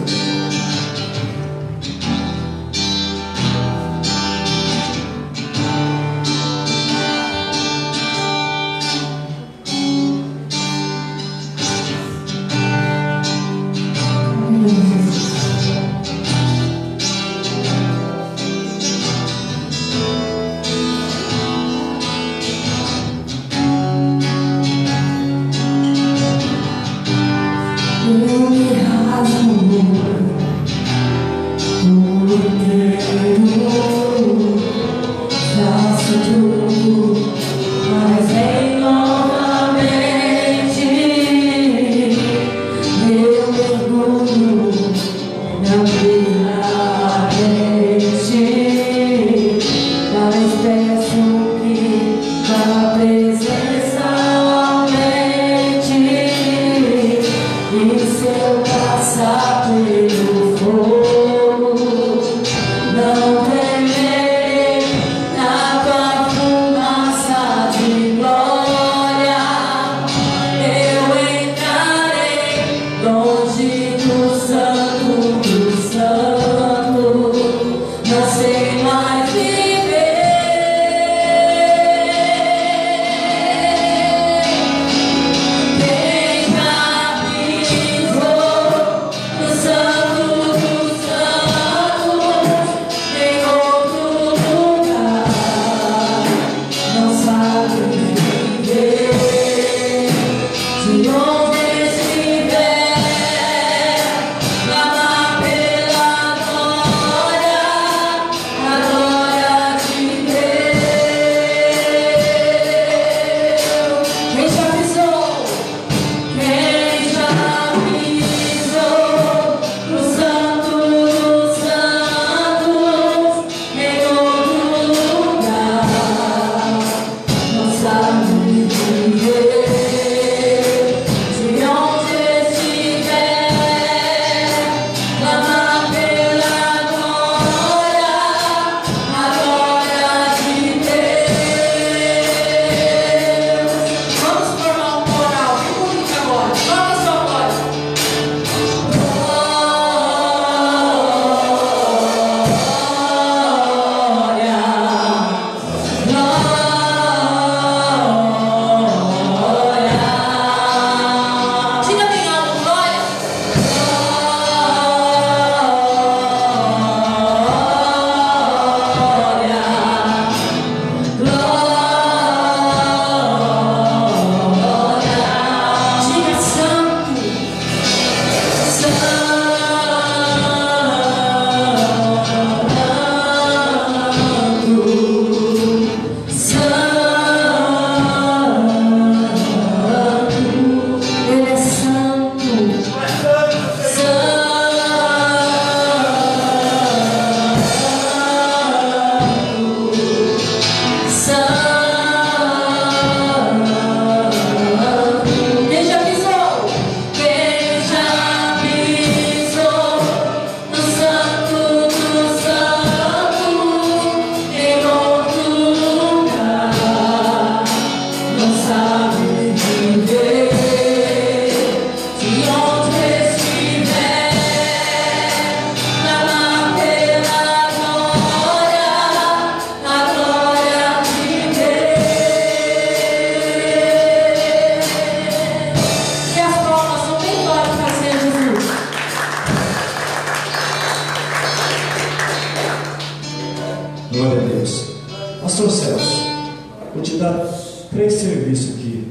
três serviços aqui.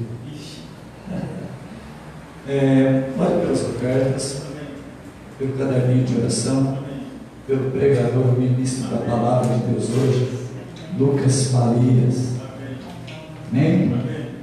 É, olha pelas ofertas, pelo caderninho de oração, pelo pregador, ministro da palavra de Deus hoje, Lucas Farias. Amém?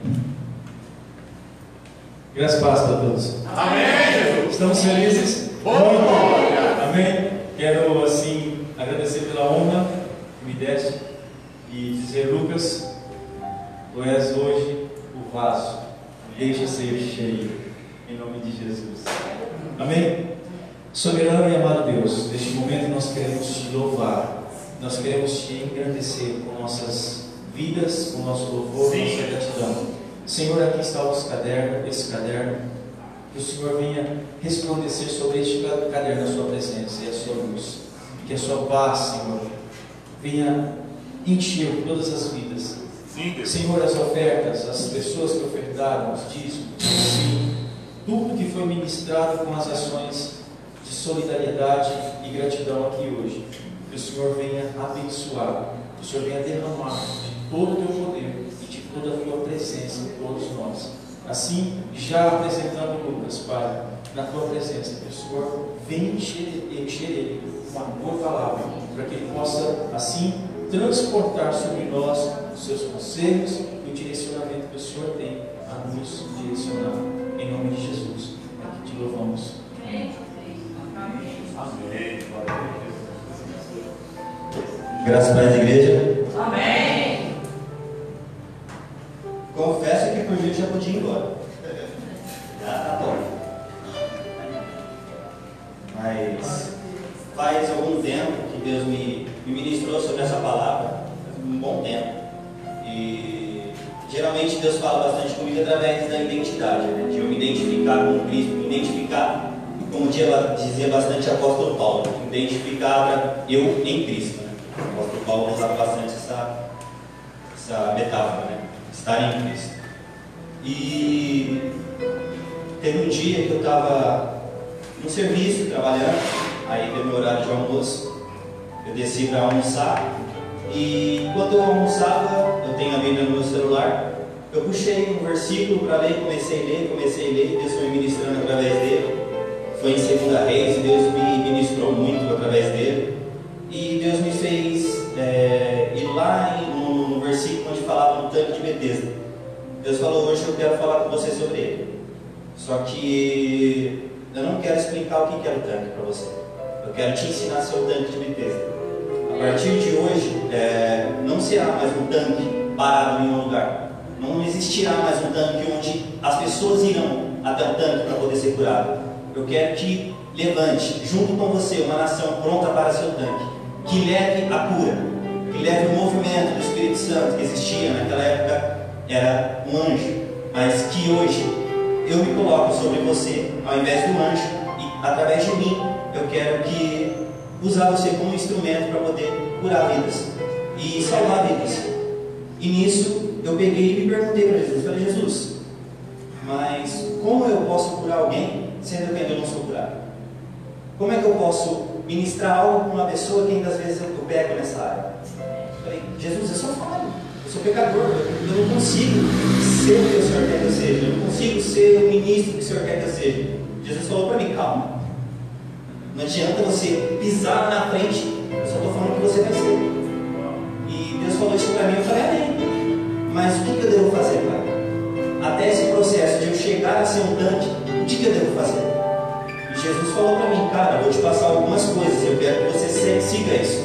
Graças a paz para todos. Amém, Jesus. Estamos felizes? Muito. Amém? Quero assim agradecer pela honra que me deste e dizer, Lucas, tu és hoje o vaso, deixa ser cheio, em nome de Jesus. Amém? Soberano e amado Deus, neste momento nós queremos te louvar, nós queremos te engrandecer com nossas vidas, com nosso louvor, com nossa gratidão. Senhor, aqui está o caderno, esse caderno, que o Senhor venha resplandecer sobre este caderno a sua presença e a sua luz, que a sua paz, Senhor, venha encher todas as vidas. Sim, Senhor, as ofertas, as pessoas que ofertaram, os dízimos, sim, tudo que foi ministrado com as ações de solidariedade e gratidão aqui hoje, que o Senhor venha abençoar, que o Senhor venha derramar de todo o teu poder e de toda a tua presença em todos nós. Assim, já apresentando Lucas, Pai, na tua presença, que o Senhor venha encher, encher ele com a tua palavra, para que ele possa, assim, transportar sobre nós os seus conselhos e o direcionamento que o Senhor tem a nos direcionar. Em nome de Jesus, é que te louvamos. Amém. Graças a Deus, igreja. Amém. Confesso que por mim já podia ir embora. Já tá bom. Mas faz algum tempo que Deus me, me ministrou sobre essa palavra. Faz um bom tempo. E geralmente Deus fala bastante comigo através da identidade, né? De eu me identificar com Cristo, me identificar, como dizia bastante o apóstolo Paulo, me identificar eu em Cristo. Né? O apóstolo Paulo usava bastante essa, essa metáfora, né? Estar em Cristo. E teve um dia que eu estava no serviço, trabalhando, aí deu meu horário de almoço, eu desci para almoçar, e quando eu almoçava, eu tenho a Bíblia no meu celular, eu puxei um versículo para ler, comecei a ler, comecei a ler, Deus foi me ministrando através dele, foi em Segunda Reis, e Deus me ministrou muito através dele, e Deus me fez é, ir lá no, no versículo onde falava no tanque de Betesda. Deus falou, hoje eu quero falar com você sobre ele. Só que eu não quero explicar o que é o tanque para você. Eu quero te ensinar sobre o tanque de Betesda. A partir de hoje, é, não será mais um tanque parado em um lugar. Não existirá mais um tanque onde as pessoas irão até o tanque para poder ser curado. Eu quero que levante, junto com você, uma nação pronta para seu tanque, que leve a cura, que leve o movimento do Espírito Santo que existia naquela época, era um anjo, mas que hoje eu me coloco sobre você, ao invés do anjo, e através de mim, eu quero que usar você como instrumento para poder curar vidas e salvar vidas. E nisso, eu peguei e me perguntei para Jesus, falei, Jesus, mas como eu posso curar alguém sendo que eu não sou curado? Como é que eu posso ministrar algo para uma pessoa que ainda às vezes eu pego nessa área? Eu falei, Jesus, eu sou falho, eu sou pecador, eu não consigo ser o que o Senhor quer que eu seja, eu não consigo ser o ministro que o Senhor quer que eu seja. Jesus falou para mim, calma, não adianta você pisar na frente, eu só estou falando que você vai ser. E Deus falou isso para mim, eu falei, amém. Mas o que, que eu devo fazer, Pai? Até esse processo de eu chegar a ser um tanque, o que, que eu devo fazer? E Jesus falou para mim, cara, eu vou te passar algumas coisas, eu quero que você siga isso.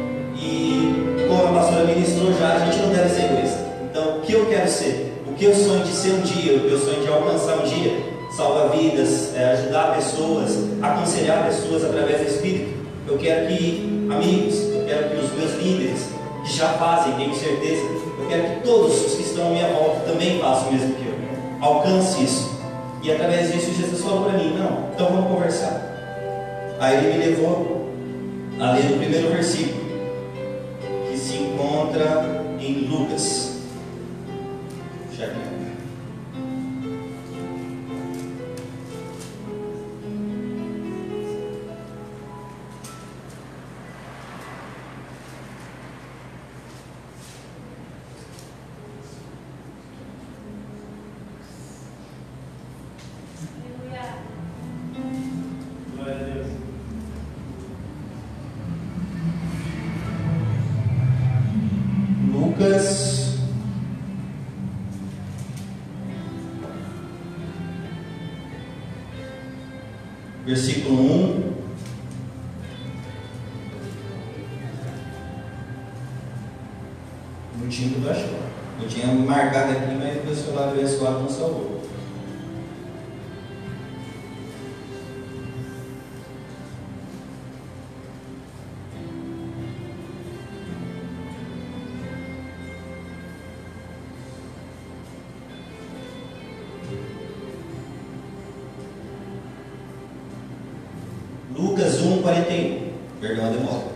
E como a pastora ministrou já, a gente não deve ser egoísta. Então, o que eu quero ser? O que eu sonho de ser um dia? O que eu sonho de alcançar um dia? Salvar vidas, é, ajudar pessoas, aconselhar pessoas através do Espírito. Eu quero que amigos, eu quero que os meus líderes, que já fazem, tenho certeza, eu quero que todos os que estão à minha volta também façam o mesmo que eu. Alcance isso. E através disso Jesus falou para mim, não, então vamos conversar. Aí ele me levou a ler o primeiro versículo, que se encontra em Lucas. Deixa eu ver. Lucas, versículo um. Não tinha tudo achou. Eu tinha marcado aqui, mas o pessoal abençoado não salvou. Lucas um, quarenta e um. Perdão a demora.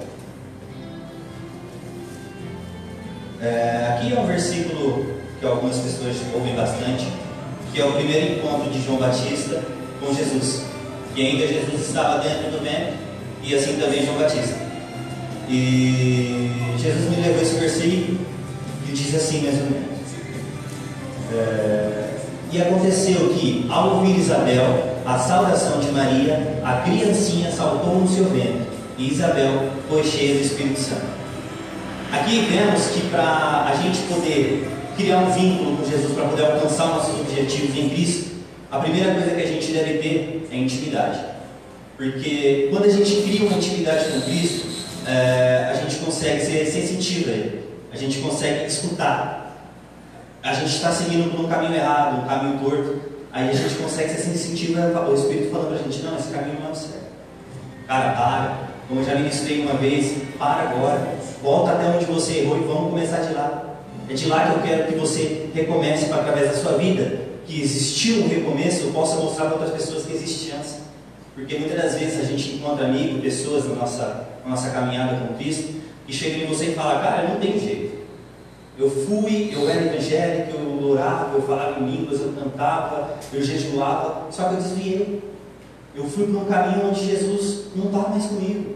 É, aqui é um versículo que algumas pessoas ouvem bastante, que é o primeiro encontro de João Batista com Jesus. E ainda Jesus estava dentro do ventre, e assim também João Batista. E Jesus me levou esse versículo e diz assim, mais ou menos. É, e aconteceu que, ao ouvir Isabel a saudação de Maria, a criancinha saltou no seu ventre, e Isabel foi cheia do Espírito Santo. Aqui vemos que para a gente poder criar um vínculo com Jesus, para poder alcançar nossos objetivos em Cristo, a primeira coisa que a gente deve ter é intimidade. Porque quando a gente cria uma intimidade com Cristo, é, a gente consegue ser sensitivo a Ele, a gente consegue escutar. A gente está seguindo por um caminho errado, um caminho torto, aí a gente consegue ser sensitivo ao Espírito falando para a gente, não, esse caminho não é o certo. Cara, para. Como eu já ministrei uma vez, para agora, volta até onde você errou e vamos começar de lá. É de lá que eu quero que você recomece, para através da sua vida, que existiu um recomeço, eu possa mostrar para outras pessoas que existe chance. Porque muitas das vezes a gente encontra amigos, pessoas na nossa, na nossa caminhada com Cristo, que chegam em você e falam, cara, não tem jeito. Eu fui, eu era evangélico, eu orava, eu falava em línguas, eu cantava, eu jejuava, só que eu desviei. Eu fui por um caminho onde Jesus não estava mais comigo.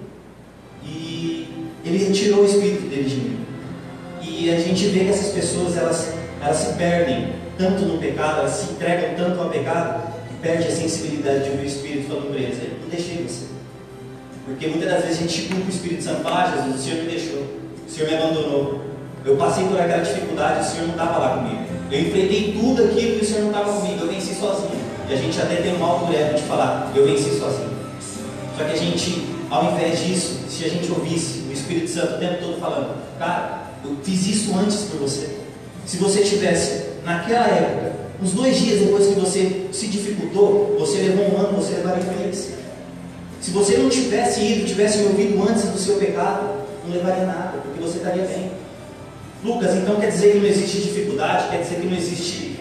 E Ele retirou o Espírito dele de mim. E a gente vê que essas pessoas, elas, elas se perdem tanto no pecado, elas se entregam tanto ao pecado, que perde a sensibilidade de ouvir o Espírito falando para eles, eu não deixei você. Porque muitas das vezes a gente culpa o Espírito Santo, ah, Jesus, o Senhor me deixou, o Senhor me abandonou. Eu passei por aquela dificuldade, o Senhor não estava lá comigo. Eu enfrentei tudo aquilo e o Senhor não estava comigo, eu venci sozinho. E a gente até tem um mau orgulho de falar, eu venci sozinho. Só que a gente, ao invés disso, se a gente ouvisse o Espírito Santo o tempo todo falando, cara, eu fiz isso antes por você. Se você tivesse, naquela época, uns dois dias depois que você se dificultou, você levou um ano, você levaria feliz. Se você não tivesse ido, tivesse me ouvido antes do seu pecado, não levaria nada, porque você estaria bem. Lucas, então quer dizer que não existe dificuldade, quer dizer que não existe...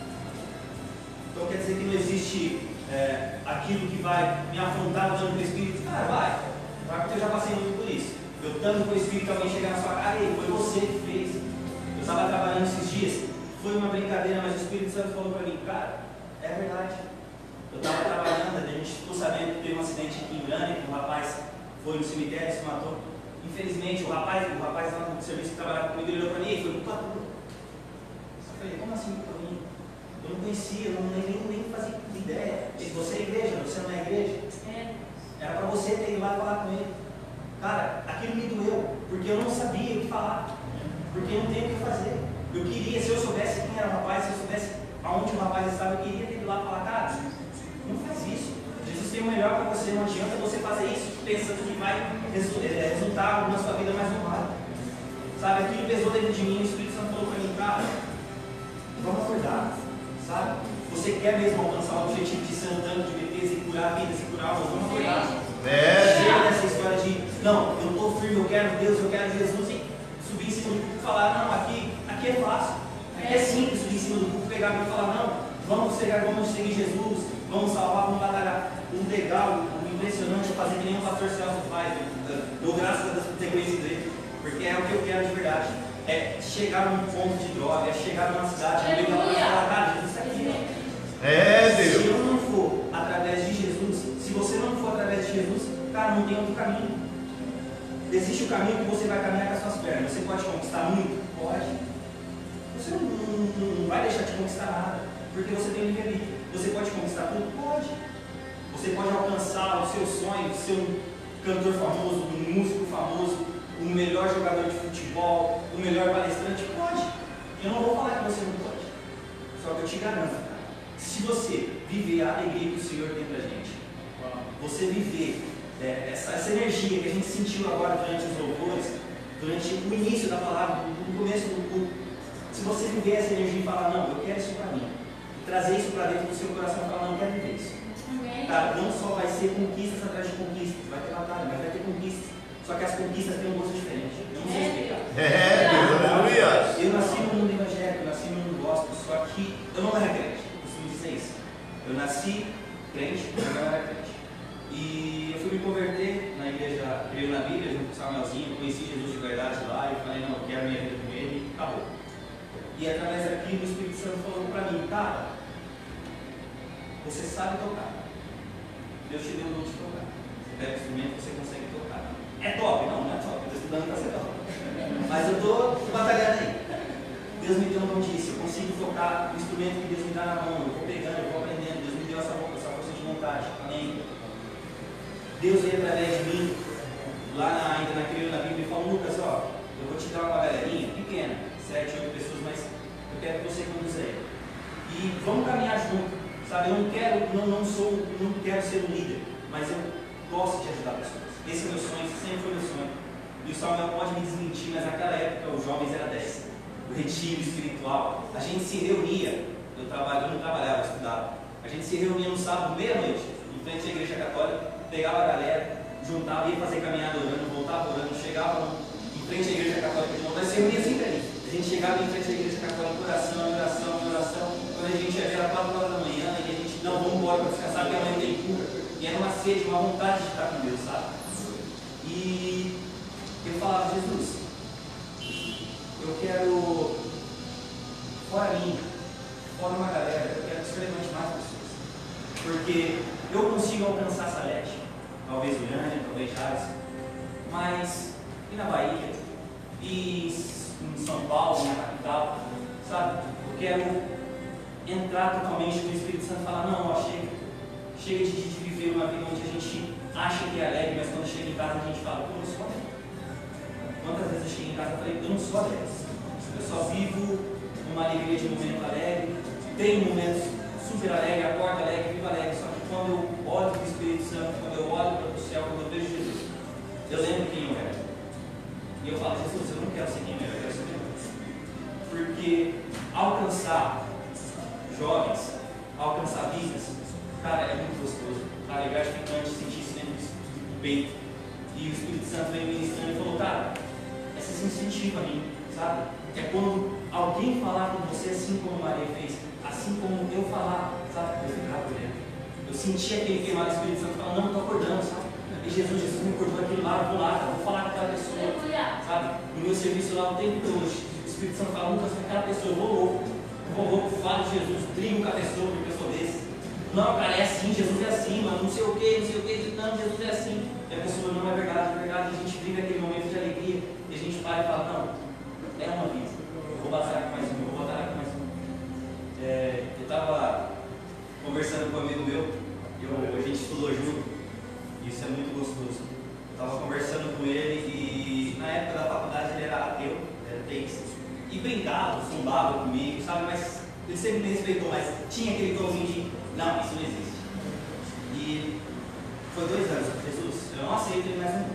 Então quer dizer que não existe é, aquilo que vai me afrontar no âmbito do Espírito? Ah, vai, vai, porque eu já passei muito por isso. Eu tanto com o Espírito, alguém chegar na sua cara, ei, foi você que fez. Eu estava trabalhando esses dias, foi uma brincadeira, mas o Espírito Santo falou para mim, cara, é verdade. Eu estava trabalhando, a gente ficou sabendo que teve um acidente aqui em Urânia, que um rapaz foi no cemitério e se matou. Infelizmente, o rapaz, o rapaz lá no serviço que trabalhava comigo, ele olhou para mim e foi culpa tua. Eu falei, como assim culpa minha? Eu não conhecia, eu não, nem, nem fazia ideia. Ele disse, você é igreja, você não é igreja? É. Era para você ter ido lá falar com ele. Cara, aquilo me doeu, porque eu não sabia o que falar, porque eu não tenho o que fazer. Eu queria, se eu soubesse quem era o rapaz, se eu soubesse aonde o rapaz estava, eu queria ter ido lá falar, cara, não faz isso. Jesus tem o melhor para você, não adianta você fazer isso pensando que vai resultar algo na sua vida mais honrada. Sabe, aquilo pesou dentro de mim, o Espírito Santo falou para mim, cara, vamos acordar, sabe? Você quer mesmo alcançar o objetivo de ser um tanto de bebês e curar vidas e curar almas, vamos acordar. É. Chega dessa história de, não, eu estou firme, eu quero Deus, eu quero Jesus, e subir em cima do púlpito e falar, não, aqui, aqui é fácil, aqui é simples subir em cima do púlpito, pegar e falar, não, vamos seguir, vamos seguir Jesus, vamos salvar, vamos batalhar. O legal, o impressionante é fazer que nem um pastor Celso faz, dou graças a Deus por ter conhecido ele, porque é o que eu quero de verdade, é chegar num ponto de droga, é chegar numa cidade, é pegar e falar, cara, Jesus está aqui, ó. É, Deus. Se eu não for através de Jesus, se você não for através de Jesus, cara, não tem outro caminho. Existe o caminho que você vai caminhar com as suas pernas. Você pode conquistar muito? Pode. Você não, não, não vai deixar de conquistar nada, porque você tem livre-arbítrio. Você pode conquistar tudo? Pode. Você pode alcançar o seu sonho, ser um cantor famoso, um músico famoso, o melhor jogador de futebol, o melhor palestrante? Pode. Eu não vou falar que você não pode. Só que eu te garanto, cara, se você viver a alegria que o Senhor tem pra gente, você viver é, essa, essa energia que a gente sentiu agora durante os louvores, durante o início da palavra, no começo do culto, se você viver essa energia e falar, não, eu quero isso pra mim, e trazer isso pra dentro do seu coração e falar, não, eu quero viver isso. Cara, não só vai ser conquistas atrás de conquistas, vai ter batalha, mas vai ter conquistas. Só que as conquistas têm um gosto diferente. Eu não sei explicar. É, aleluia. Eu nasci no mundo evangélico, eu nasci no mundo gospel, só que eu não era crente. Eu costumo dizer isso. Eu nasci crente, mas eu não era crente. E eu fui me converter na igreja, creio na Bíblia, junto com o Samuelzinho, eu conheci Jesus de verdade lá, e eu falei, não, eu quero minha vida com ele, e acabou. E através daqui, o Espírito Santo falou pra mim, cara, você sabe tocar. Deus te deu o dom de tocar. Você pega o instrumento, você consegue tocar. É top? Não, não é top. Eu estou estudando para ser top. Mas eu estou batalhando aí. Deus me deu um dom disso. Eu consigo tocar o instrumento que Deus me dá na mão. Eu vou pegando, eu vou aprendendo. Deus me deu essa, essa força de vontade. Amém. Deus veio através de mim, lá na, ainda naquele na Bíblia, e falou, Lucas, ó, eu vou te dar uma galerinha pequena, sete, oito pessoas, mas eu quero que você conduza aí. E vamos caminhar junto. Sabe, eu não quero, não, não sou, não quero ser um líder, mas eu gosto de ajudar pessoas. Esse é meu sonho, esse sempre foi meu sonho. E o Samuel pode me desmentir, mas naquela época os jovens eram dez. O retiro espiritual, a gente se reunia, eu, trabalho, eu não trabalhava, eu estudava. A gente se reunia no sábado, meia-noite, em frente à igreja católica, pegava a galera, juntava, ia fazer caminhada orando, voltava orando, chegava no, em frente à igreja católica de novo, nós se reunia sempre ali. A gente chegava em frente à igreja católica, oração, oração, oração. Quando a gente ia ver, era quatro horas da manhã, e a gente, não, vamos embora para descansar, porque amanhã tem cura. E era uma sede, uma vontade de estar com Deus, sabe? E eu falava, Jesus, eu quero, fora mim, fora uma galera, eu quero que você levante mais pessoas. Porque eu consigo alcançar Salete, talvez Goiânia, talvez Jales, mas e na Bahia, e em São Paulo, na capital, sabe? Eu quero entrar totalmente no Espírito Santo e falar, não, ó, chega, chega de, de viver uma vida onde a gente acha que é alegre, mas quando chega em casa a gente fala, pô, eu sou alegre. Quantas vezes eu cheguei em casa e falei, eu não sou alegre, eu só vivo uma alegria de momento alegre, tenho momentos super alegre, acordo alegre, vivo alegre, só que quando eu olho para o Espírito Santo, quando eu olho para o céu, quando eu vejo Jesus, eu lembro quem eu era. E eu falo, Jesus, eu não quero ser quem eu era, eu quero ser Deus. Porque alcançar jovens, alcançar vidas, cara, é muito gostoso, cara, é gratificante sentir isso dentro do peito. E o Espírito Santo veio ministrando e falou, cara, essa se incentiva a mim, sabe? É quando alguém falar com você assim como Maria fez, assim como eu falar, sabe? Eu ficava olhando. Eu sentia aquele queimado do Espírito Santo falando, não, estou acordando, sabe? E Jesus, Jesus me acordou aquele lá, eu vou lá, cara, vou falar com aquela pessoa, sabe? No meu serviço lá o tempo todo, o Espírito Santo fala, Lucas, aquela pessoa, eu vou louco, eu vou louco, falo de Jesus, brigo com a pessoa, porque eu sou desse. Não, cara, é assim, Jesus é assim, mano, não sei o que, não sei o que, não, Jesus é assim. E a pessoa, não, é verdade, é verdade, a gente vive aquele momento de alegria, e a gente para e fala, não, é uma vida, eu vou batalhar com mais um, eu vou batalhar com mais um. É, eu estava conversando com um amigo meu, eu, a gente estudou junto, e isso é muito gostoso. Eu estava conversando com ele e na época da faculdade ele era ateu, era ateísta, e brincava, zumbava comigo, sabe, mas ele sempre me respeitou, mas tinha aquele tomzinho de, não, isso não existe. E foi dois anos, Jesus, eu não aceito ele mais um.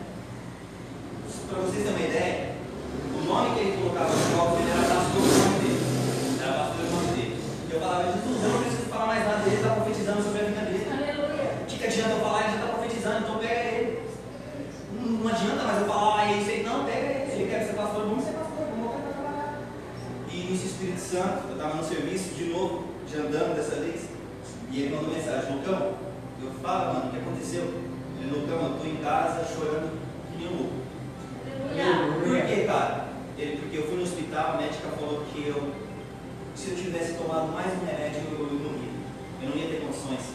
Para vocês terem uma ideia, o nome que ele colocava no jogo dele era pastor do nome dele. Era pastor do nome dele. E eu falava, Jesus, eu não preciso falar mais nada dele, ele está profetizando sobre a vida dele. O que, que adianta eu falar? Ele já está profetizando, então pega ele. Não, não adianta mais eu falar, ah, é isso aí, não, pega ele. Ele quer ser pastor, vamos ser pastor, vamos voltar para trabalhar. E nisso o Espírito Santo, eu estava no serviço de novo, já andando dessa vez, e ele mandou mensagem, Lucão, eu falo, mano, o que aconteceu? Ele, Lucão, eu estou em casa chorando que nem um louco. Por que, cara? Ele, porque eu fui no hospital, a médica falou que eu, se eu tivesse tomado mais um remédio, eu, eu morria. Eu não ia ter condições.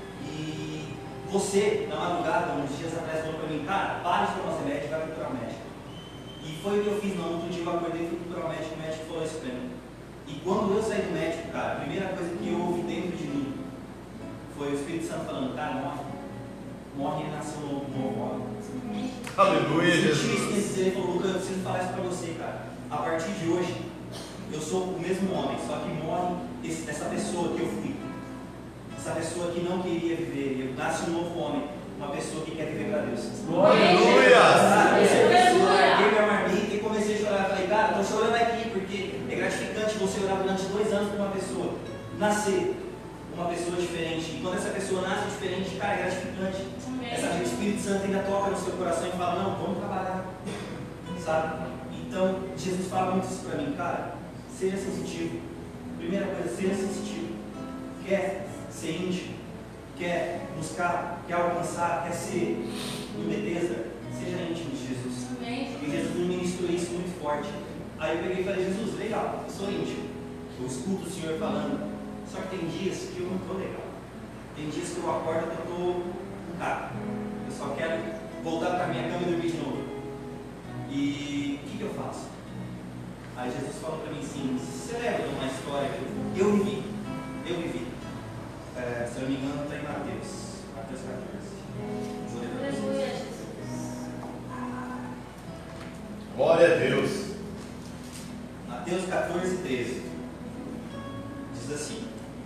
E você, na madrugada, uns dias atrás, falou pra mim, cara, para de tomar esse remédio e vai procurar um médico. E foi o que eu fiz, não. Outro dia eu acordei e fui procurar um médico, o médico falou isso pra mim. E quando eu saí do médico, cara, a primeira coisa que eu ouvi dentro de mim foi o Espírito Santo falando, cara, morre. morre e ele nasceu um novo homem. Aleluia, Ele Jesus. sentiu isso, ele falou, Lucas, eu preciso falar isso para você, cara. A partir de hoje, eu sou o mesmo homem, só que morre esse, essa pessoa que eu fui. Essa pessoa que não queria viver. Eu nasce um novo homem, uma pessoa que quer viver para Deus. Aleluia! Eu larguei minha marmita e comecei a chorar. Falei, cara, estou chorando aqui porque é gratificante você orar durante dois anos por uma pessoa nascer uma pessoa diferente. E quando essa pessoa nasce diferente, cara, é gratificante. Essa gente, o Espírito Santo ainda toca no seu coração e fala, não, vamos trabalhar. Sabe? Então, Jesus fala muito isso para mim, cara, seja sensitivo. Primeira coisa, seja sensitivo. Quer ser íntimo? Quer buscar? Quer alcançar? Quer ser em Bethesda? Seja íntimo de Jesus. E Jesus me ministrou isso muito forte. Aí eu peguei e falei, Jesus, legal, eu sou íntimo. Eu escuto o Senhor falando. Só que tem dias que eu não estou legal. Tem dias que eu acordo e eu estou um cara. Eu só quero voltar para a minha cama e dormir de novo. E o que, que eu faço? Aí Jesus falou para mim assim, você lembra de uma história que eu vivi? Eu vivi. É, se eu não me engano, está em Mateus. Mateus quatorze. Vou ler para vocês. Glória a Deus. Mateus quatorze, treze. Diz assim.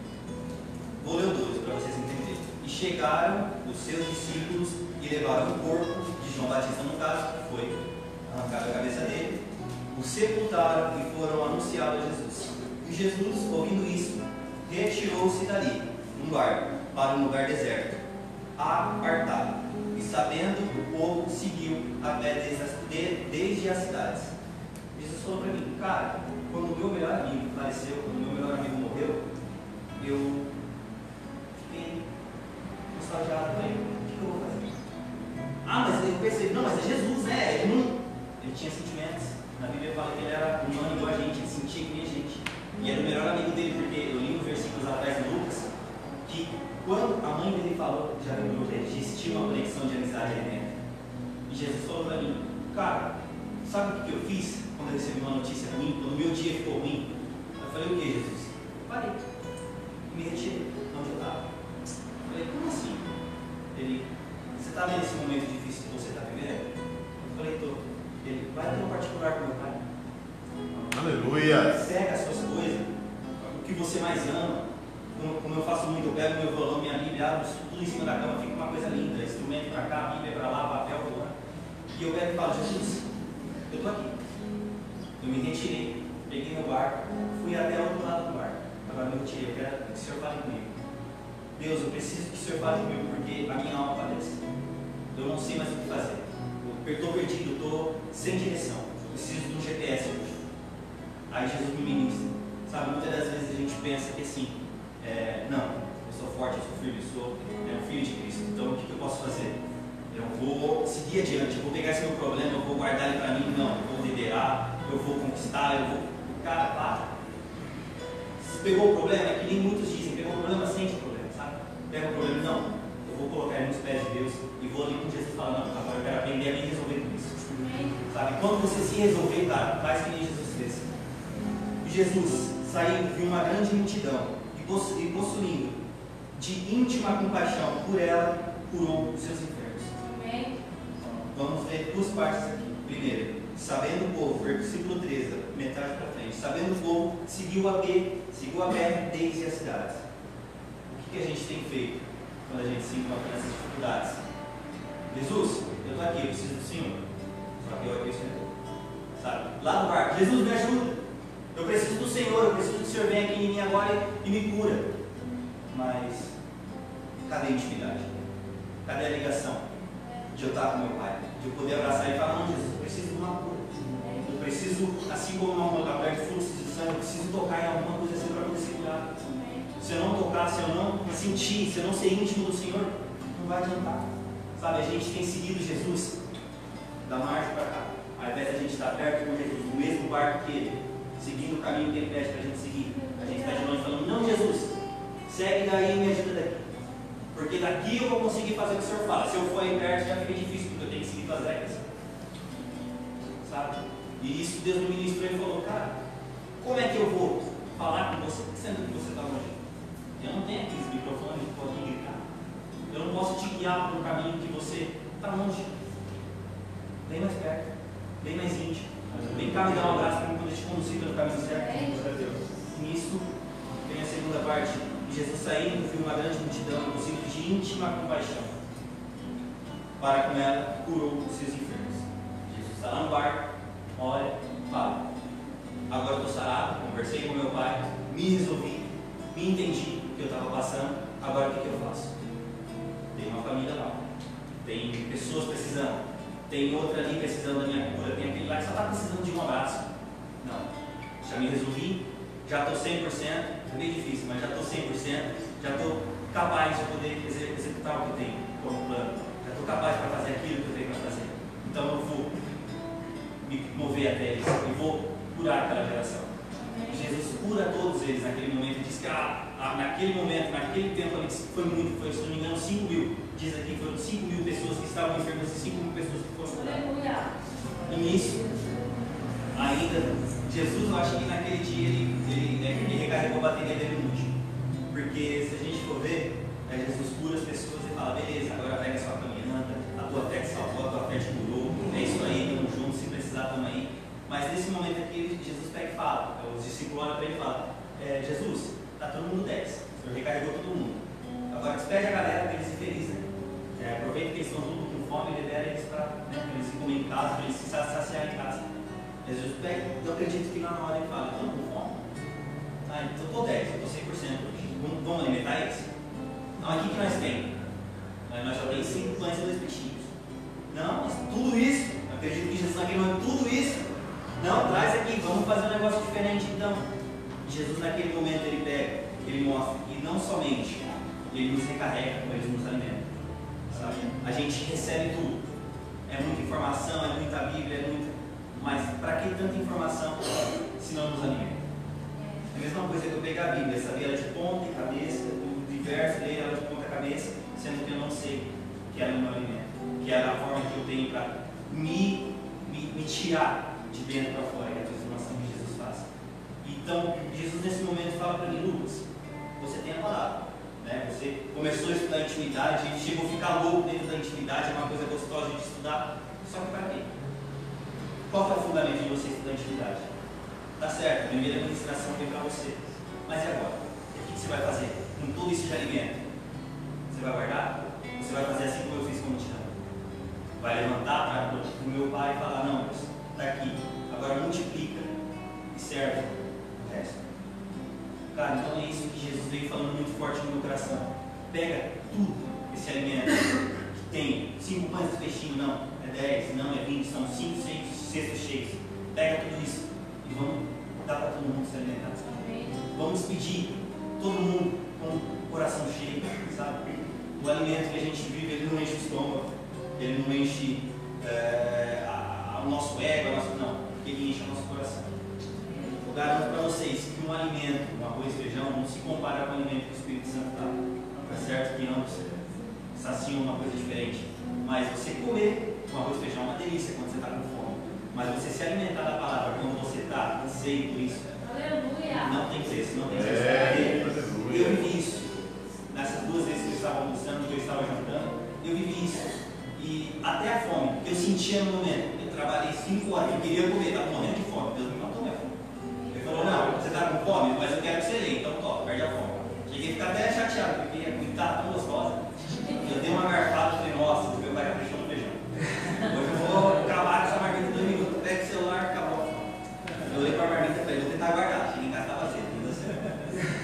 Vou ler o doze para vocês entenderem. E chegaram os seus discípulos e levaram o corpo de João Batista, no caso, que foi arrancado a cabeça dele, o sepultaram e foram anunciá-lo a Jesus. E Jesus, ouvindo isso, retirou-se dali, num barco, para um lugar deserto, apartado. E sabendo, o povo seguiu a pé desde as, de, desde as cidades. Jesus falou para mim, cara, quando o meu melhor amigo faleceu, quando o meu melhor amigo morreu, eu fiquei nostalgiado, falei, o que, que eu vou fazer? Ah, mas eu pensei, não, mas é Jesus, né? Ele, não... ele tinha sentimentos. Na Bíblia fala que ele era humano igual a gente, ele sentia que nem a gente. E era o melhor amigo dele, porque eu li uns versículos atrás de Lucas, que quando a mãe dele falou, já lembrou que existia uma conexão de amizade ali dentro. E Jesus falou para mim, cara, sabe o que eu fiz quando eu recebi uma notícia ruim, quando o meu dia ficou ruim? Eu falei, o que, Jesus? Parei. E me retirei de onde eu estava. Eu falei, como assim? Ele, você está vendo esse momento difícil que você está vivendo? Eu falei, tô. Ele, vai ter um particular com meu pai. Aleluia. Cega as suas coisas, o que você mais ama. Como, como eu faço muito, eu pego meu violão, minha Bíblia, abro tudo em cima da cama, fica uma coisa linda. Instrumento para cá, Bíblia para lá, papel para lá. E eu pego e falo, Jesus, eu estou aqui. Eu me retirei, peguei meu barco, fui até o outro lado do barco. Agora me retirei, eu quero que o Senhor fale comigo. Deus, eu preciso que o Senhor fale comigo, porque a minha alma padece. Eu não sei mais o que fazer. Eu estou perdido, eu estou sem direção. Eu preciso de um G P S hoje. Aí Jesus me ministra. Sabe, muitas das vezes a gente pensa que assim, é, não, eu sou forte, eu sou firme, eu sou é, um filho de Cristo. Então o que, que eu posso fazer? Eu vou seguir adiante, eu vou pegar esse meu problema, eu vou guardar ele para mim. Não, eu vou liderar, eu vou conquistar, eu vou. Cara, para. Se pegou o problema, é que nem muitos dizem, pegou o problema, sente o problema, sabe? Pega o problema, não. Eu vou colocar ele nos pés de Deus e vou ali com Jesus e falar, não, agora eu quero aprender a me resolver com isso. Sabe? Quando você se resolver, cara, faz que nem Jesus fez. E Jesus saiu, viu uma grande multidão e possuindo de íntima compaixão por ela, curou os seus enfermos. Amém. Vamos ver duas partes aqui. Primeiro, sabendo o povo, versículo treze, metade para frente. Sabendo o povo, seguiu a pé, seguiu a pé desde as cidades. O que, que a gente tem feito quando a gente se encontra nessas dificuldades? Jesus, eu estou aqui, eu preciso do Senhor. Só que eu aqui o Senhor. Sabe? Lá no barco, Jesus me ajuda. Eu preciso do Senhor, eu preciso que o Senhor venha aqui em mim agora e me cura. Mas cadê a intimidade? Cadê a ligação? De eu estar com meu Pai, de eu poder abraçar ele e falar, não, Jesus, eu preciso de uma cura. Eu preciso, assim como uma mulher de fluxo de sangue, eu preciso tocar em alguma coisa assim para poder se curar. Se eu não tocar, se eu não sentir, se eu não ser íntimo do Senhor, não vai adiantar. Sabe, a gente tem seguido Jesus da margem para cá, ao invés de a gente estar perto com Jesus, no mesmo barco que ele, seguindo o caminho que ele pede para a gente seguir. A gente está de longe falando, não, Jesus, segue daí e me ajuda daqui. Porque daqui eu vou conseguir fazer o que o Senhor fala. Se eu for aí perto já fica difícil, porque eu tenho que seguir as regras. Sabe? E isso Deus me ministrou e falou, cara, como é que eu vou falar com você, sendo que você está longe? Eu não tenho aqueles microfones que podem gritar. Eu não posso te guiar por um caminho que você está longe. Bem mais perto, bem mais íntimo. Vem cá me dar um abraço para mim poder te conduzir pelo caminho certo. E nisso vem a segunda parte. Jesus saindo, viu uma grande multidão, motivo de íntima compaixão. Para com ela, curou os seus enfermos. Jesus está lá no barco, olha, fala. Agora eu estou sarado, conversei com meu pai, me resolvi, me entendi o que eu estava passando, agora o que, que eu faço? Tem uma família lá, tem pessoas precisando, tem outra ali precisando da minha cura, tem aquele lá que só está precisando de um abraço. Não, já me resolvi, já estou cem por cento, é bem difícil, mas já estou cem por cento, já estou capaz de poder executar o que tenho como plano, já estou capaz para fazer aquilo que eu tenho para fazer. Então eu vou me mover até eles e vou curar aquela geração. Jesus cura todos eles naquele momento. Diz que ah, ah, naquele momento, naquele tempo ali, foi muito, foi, se não me engano, cinco mil. Diz aqui que foram cinco mil pessoas que estavam enfermas e cinco mil pessoas que foram curadas. E nisso, ainda, Jesus, eu acho que naquele dia ele, ele, ele recarregou a bateria dele muito. Porque se a gente for ver, é, Jesus cura as pessoas e fala: beleza, agora pega a sua caminhada, a tua fé te salvou, a tua fé te curou, é isso aí, estamos juntos, se precisar, estamos aí. Mas nesse momento aqui, Jesus pega e fala, os discípulos olham para ele e falam: é, Jesus, está todo mundo dez, o Senhor recarregou todo mundo. Agora despede a galera para eles se felizem, né? É, aproveita que eles estão tudo com fome e libera eles para né, eles se comerem em casa, para eles se saciar em casa. Jesus pega, eu acredito que lá na hora ele fala: estão com fome? Ah, então eu estou dez, eu estou cem por cento hoje. Vamos, vamos alimentar eles? Então aqui que nós temos? Nós só temos cinco pães e dois peixinhos. Não, mas tudo isso, eu acredito que Jesus naquele momento, tudo isso. Não, traz aqui, vamos fazer um negócio diferente então. Jesus naquele momento ele pega, ele mostra, e não somente ele nos recarrega, como ele nos alimenta. Sabe? A gente recebe tudo. É muita informação, é muita Bíblia, é muita. Mas para que tanta informação se não nos alimenta? É a mesma coisa que eu pegar a Bíblia, saber ela de ponta e cabeça, do diverso, ler ela de ponta e cabeça, sendo que eu não sei que ela é o meu alimento, que é a forma que eu tenho para me, me, me tirar de dentro para fora, que é a transformação que Jesus faz. Então, Jesus nesse momento fala para mim: Lucas, você tem a palavra, né? Você começou a estudar intimidade, chegou a ficar louco dentro da intimidade, é uma coisa gostosa de estudar, só que para quê? Qual é o fundamento de você estudar intimidade? Tá certo, a primeira administração vem para você, mas e agora? O que você vai fazer com tudo isso de alimento? Você vai guardar? Você vai fazer assim como eu fiz com o Tião? Vai levantar para o meu pai e falar: não, está aqui, agora multiplica e serve o resto. Cara, então é isso que Jesus veio falando muito forte no meu coração. Pega tudo esse alimento que tem cinco pães de peixinho, não, é dez, não, é vinte, são cinco, seis cestos cheios. Pega tudo isso e vamos dar para todo mundo se alimentar. Vamos despedir todo mundo com o coração cheio, sabe? O alimento que a gente vive, ele não enche o estômago, ele não enche é, a, a, o nosso ego, a nossa, não, ele enche o nosso coração. Eu garanto para vocês que um alimento, um arroz e feijão, não se compara com o alimento que o Espírito Santo dá. Tá certo que ambos saciam uma coisa diferente, mas você comer um arroz e feijão é uma delícia quando você está com fome. Mas você se alimentar da palavra quando você está anseio por isso, aleluia, não tem preço, não tem preço. É, eu vivi isso. Nessas duas vezes que eu estava almoçando, que eu estava jantando, eu vivi isso. E até a fome, que eu sentia no momento. Eu trabalhei cinco horas, eu queria comer, estava morrendo de fome. Deus me matou minha fome. Ele falou: não, você está com fome, mas eu quero que você leia, então top, perde a fome. Cheguei a ficar até chateado, porque eu queria estar tão gostosa. Eu dei uma garfada e falei: nossa, meu pai caprichou no feijão. Hoje eu vou acabar com essa marmita em dois minutos, pega o celular e acabou a fome. Eu olhei para a marmita e falei: vou tentar guardar. Cheguei em casa, estava vazio, não deu certo.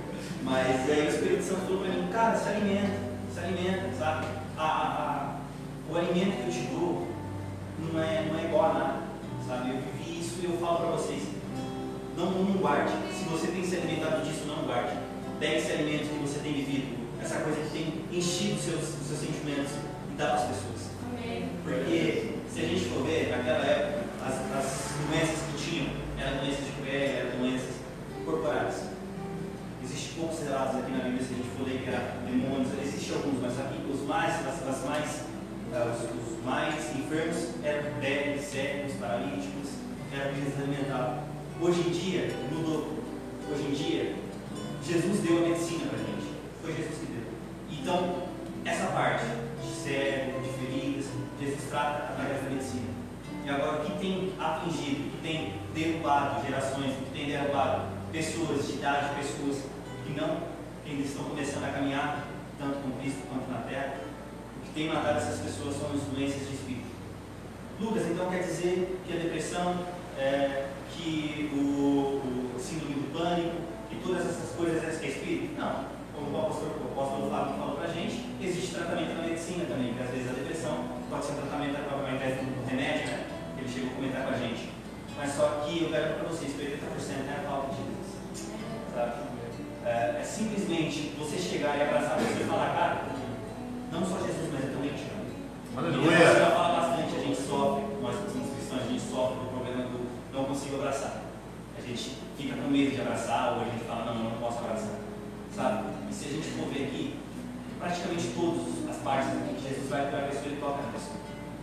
Mas aí o Espírito Santo falou para mim: cara, se alimenta, se alimenta, sabe? A, a, a, o alimento que eu te dou não é, não é igual a nada, sabe? Eu vivi isso e eu falo para vocês: não, não guarde. Se você tem se alimentado disso, não guarde. Pegue esse alimento que você tem vivido, essa coisa que tem enchido os seus, os seus sentimentos, e dá para as pessoas. Amém. Porque se a gente for ver, naquela época, as, as doenças que tinham eram doenças de pele, eram doenças corporais. Existem poucos relatos aqui na Bíblia, se a gente for ler, que eram demônios, existem alguns, mas aqui os mais, as, as mais, uh, os, os mais enfermos eram velhos, cegos, paralíticos, eram que eles alimentavam. Hoje em dia, mudou. Hoje em dia, Jesus deu a medicina para a gente. Foi Jesus que deu. Então, essa parte trata através da medicina. E agora, o que tem afligido, o que tem derrubado gerações, o que tem derrubado pessoas de idade, pessoas que não, que ainda estão começando a caminhar, tanto com Cristo quanto na terra, o que tem matado essas pessoas são as doenças de espírito. Lucas, então, quer dizer que a depressão, é, que o, o síndrome do pânico, que todas essas coisas é espírito? Não. Como o apóstolo, o apóstolo Fábio falou para a gente, existe tratamento na medicina também, que às vezes a depressão pode ser um tratamento provavelmente do remédio, né? Ele chegou a comentar com a gente. Mas só que eu garanto para vocês que oitenta por cento é a falta de Deus. Sabe? É, é simplesmente você chegar e abraçar você e falar, cara, não só Jesus, mas eu também te amo. Aleluia! E a já fala bastante, a gente sofre, nós que somos cristãos, a gente sofre do problema do não consigo abraçar. A gente fica com medo de abraçar, ou a gente fala, não, eu não posso abraçar. Sabe? E se a gente for ver aqui, praticamente todas as partes aqui que Jesus vai para a pessoa, ele toca na pessoa.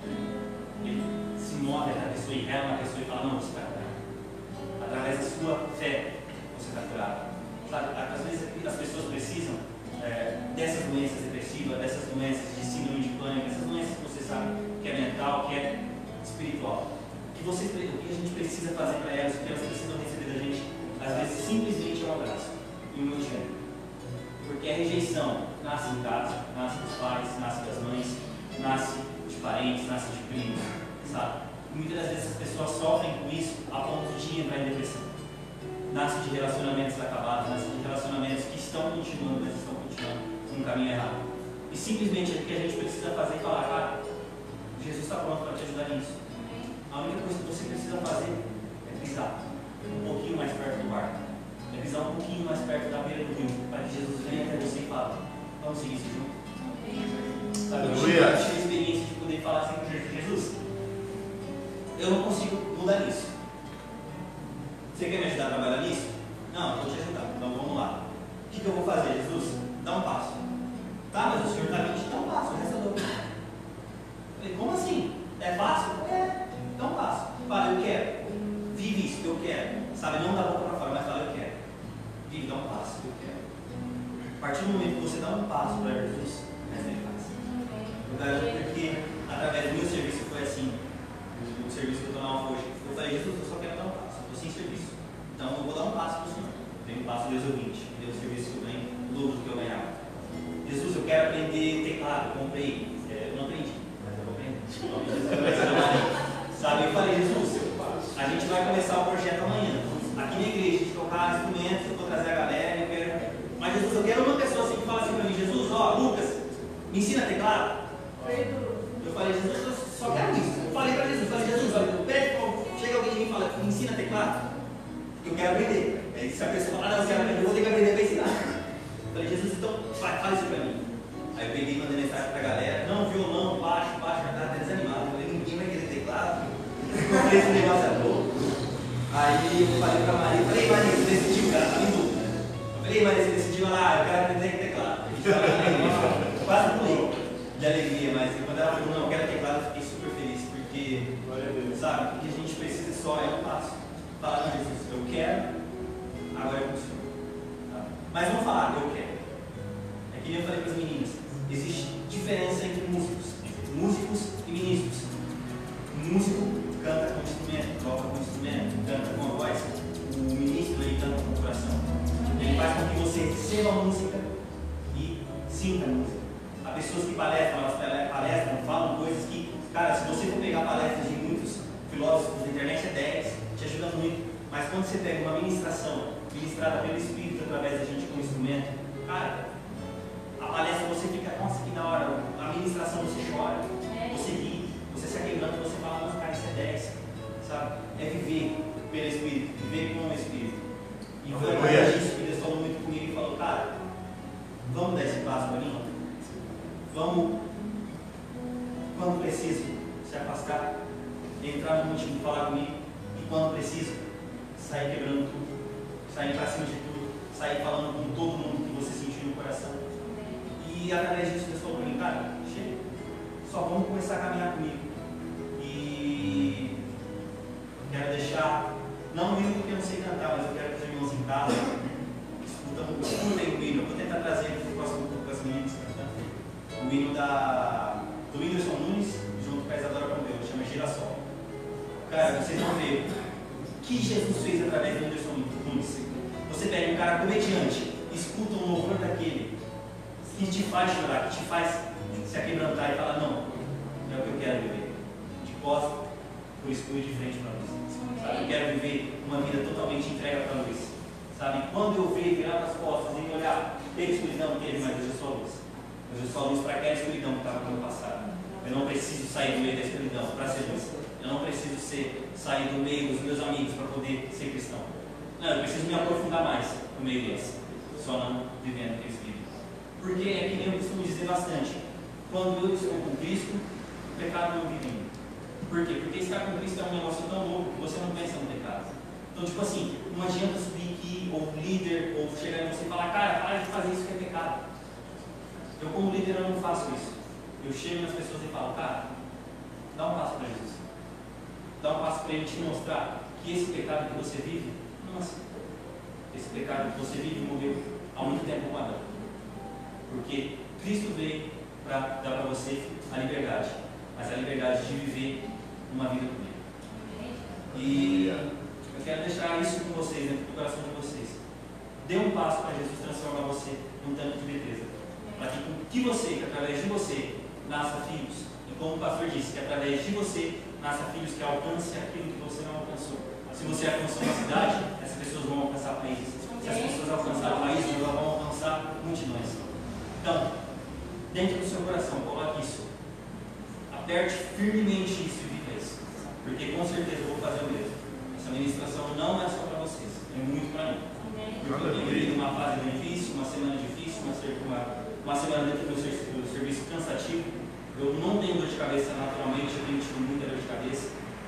Ele se move na pessoa e rela na pessoa e fala, não, você está curado. Através da sua fé, você está curado. Sabe? Às vezes as pessoas precisam é, dessas doenças depressivas, dessas doenças de síndrome de pânico, essas doenças que você sabe que é mental, que é espiritual. O que, você, o que a gente precisa fazer para elas, o que elas precisam receber da gente, às vezes simplesmente é um abraço e um elogio. Porque a rejeição nasce em casa, nasce dos pais, nasce das mães, nasce de parentes, nasce de primos, sabe? E muitas das vezes as pessoas sofrem com isso a ponto de entrar em depressão. Nasce de relacionamentos acabados, nasce de relacionamentos que estão continuando, mas estão continuando num caminho errado. E simplesmente o que a gente precisa fazer é falar, cara, Jesus está pronto para te ajudar nisso. A única coisa que você precisa fazer é pisar um pouquinho mais perto do barco. É pisar um pouquinho mais perto da beira do rio, para que Jesus venha até você e fale, vamos seguir isso junto. Sabe, eu tive a experiência de poder falar assim com Jesus, eu não consigo mudar isso. Você quer me ajudar a trabalhar nisso? Não, eu vou te ajudar, então vamos lá. O que, que eu vou fazer, Jesus? Dá um passo. Tá, mas o Senhor está vindo te dar um passo, o resto eu dou. Eu falei, como assim? É fácil? É, dá um passo. Fala, eu quero. Vive isso, eu quero. Sabe, não dá boca para fora, mas fala, eu quero. Vive, dá um passo, eu quero. A partir do momento que você dá um passo para Jesus, o resto ele faz. Eu garanto porque, através do meu serviço, foi assim. O, o serviço que eu estou na Alfa hoje. Eu falei, Jesus, eu só quero dar um passo, eu estou sem serviço. Então eu vou dar um passo para o Senhor. Eu tenho um passo desde o vinte, me deu o serviço que eu ganho, o dobro do que eu ganhava. Jesus, eu quero aprender teclado, eu comprei. É, eu não aprendi, mas eu vou aprender. Sabe, eu falei, Jesus, a gente vai começar o projeto amanhã. Aqui na igreja, de tocar instrumentos, eu vou trazer a galera, eu quero. Mas Jesus, eu quero uma pessoa assim que fala assim para mim, Jesus, ó, Lucas, me ensina teclado. Eu falei, Jesus, eu só quero isso. Eu falei para Jesus, eu falei, Jesus, olha, eu pede, chega alguém de mim e fala, me ensina teclado. Eu quero aprender. Aí se a pessoa falar, não, eu quero aprender, eu vou ter que aprender para ensinar. Eu falei, Jesus, então vai, fala isso para mim. Aí eu peguei e mandei mensagem para a galera, não, violão, baixo, baixo, já estava até desanimado. Eu falei, ninguém vai querer teclado. Porque esse negócio é louco. Aí eu falei pra Maria, falei, Maria, você decidiu, cara, tá em dúvida. Eu falei, Maria, você decidiu lá, eu quero aprender teclado. Eu quase pulei de alegria, mas quando ela falou, não, eu quero teclado, eu fiquei super feliz, porque, sabe, o que a gente precisa só é um passo. Falar, não, Jesus, eu quero, agora eu consigo. Tá? Mas vamos falar, eu quero. É que nem eu falei para as meninas, existe diferença entre músicos, entre músicos e ministros. O músico canta com instrumento, toca com instrumento, canta com a voz. O ministro, ele canta com o coração. Ele faz com que você receba a música e sinta a música. Há pessoas que palestram, elas palestram, falam coisas que, cara, se você for pegar palestras de muitos filósofos da internet, é dez, te ajuda muito. Mas quando você pega uma ministração, ministrada pelo Espírito através da gente com o instrumento, cara, a palestra você fica, nossa, que da hora. A ministração você chora, você ri, você se aquebrando, você fala, nossa, cara, isso é dez, sabe? É viver pelo Espírito, viver com o Espírito. E foi através disso que Deus falou muito comigo e falou, cara, vamos dar esse passo para mim? Vamos, quando preciso, se afastar, entrar no último, falar comigo, e quando preciso, sair quebrando tudo, sair para cima de tudo, sair falando com todo mundo que você sentiu no coração. E através disso, Deus falou para mim, cara, chega, só vamos começar a caminhar comigo. E quero deixar, não o hino porque eu não sei cantar, mas eu quero que os irmãos em casa escutem o hino. Eu vou tentar trazer para o próximo culto com as meninas cantando. O hino da, do Whindersson Nunes, junto com a Isadora Pombeiro. girassol. Cara, vocês vão ver o que Jesus fez através do Anderson Nunes. Você pega um cara comediante, escuta um louvor daquele, que te faz chorar, que te faz se aquebrantar e falar, não, é o que eu quero viver. De costas, por escuro e de frente para a luz. Sabe? Eu quero viver uma vida totalmente entregue para a luz. Sabe? Quando eu ver, virar para as costas e olhar, teve escuridão, teve, mas hoje eu sou a luz. Hoje eu sou a luz para aquela escuridão que estava no meu passado. Eu não preciso sair do meio da escuridão para ser luz. Eu não preciso ser, sair do meio dos meus amigos para poder ser cristão. Não, eu preciso me aprofundar mais no meio deles. Só não vivendo aqueles vídeos. Porque é que nem eu costumo dizer bastante. Quando eu estou com Cristo, o pecado não vive em mim. Por quê? Porque estar com Cristo é um negócio tão louco que você não pensa no pecado. Então, tipo assim, não adianta subir aqui, ou líder, ou chegar em você e falar, cara, para de fazer isso que é pecado. Eu, como líder, eu não faço isso. Eu chego nas pessoas e falo, cara, dá um passo para Jesus. Dá um passo para Ele te mostrar que esse pecado que você vive, não é assim. Esse pecado que você vive morreu há muito tempo com Adão. Porque Cristo veio para dar para você a liberdade, mas a liberdade de viver uma vida com Ele. E eu quero deixar isso com vocês, dentro do coração de vocês. Dê um passo para Jesus transformar você num tanque de beleza. Para que, que você, que através de você, nasça filhos. E como o pastor disse, que através de você, nasça filhos que alcancem aquilo que você não alcançou. Se você alcançou uma cidade, essas pessoas vão alcançar países. Se as pessoas alcançarem países, elas vão alcançar multidões. Então, dentro do seu coração, coloque isso. Aperte firmemente isso e viva isso. Porque com certeza eu vou fazer o mesmo. Essa ministração não é só para vocês, é muito para mim. Porque eu tenho vivido uma fase difícil, uma semana difícil, uma, uma semana dentro do meu serviço cansativo. Eu não tenho dor de cabeça naturalmente, eu tenho tido muita dor de cabeça.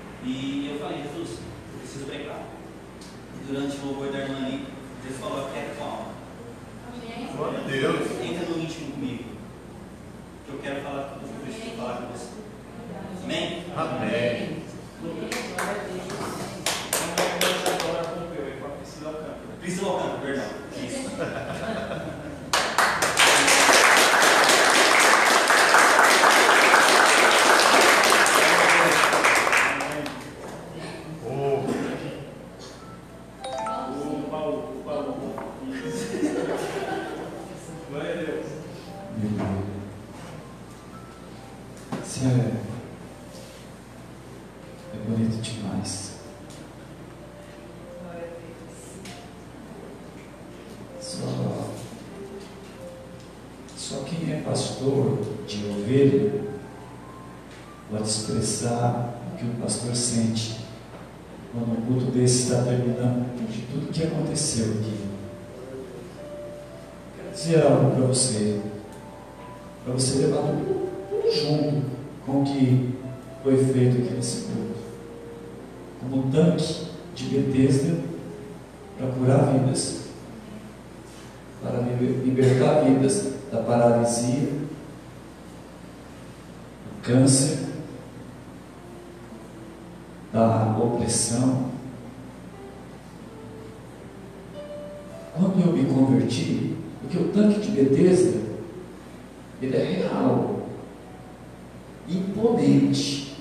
E eu falei, Jesus, eu preciso pregar. Durante o louvor da irmã ali, Jesus falou, quieta tua alma. Glória a Deus. Entra no íntimo comigo. Que eu quero falar tudo que eu preciso falar com você. Amém? Amém. Priscila Alcântara, perdão. Isso. Isso é, é bonito demais. Só, só quem é pastor de ovelha pode expressar o que o pastor sente quando um culto desse está terminando, de tudo que aconteceu aqui. Quero dizer algo para você, para você levar tudo, tudo junto com o que foi feito aqui nesse culto, como um tanque de Betesda para curar vidas, para libertar vidas da paralisia, do câncer, da opressão. Quando eu me converti, porque o tanque de Betesda, ele é real, imponente.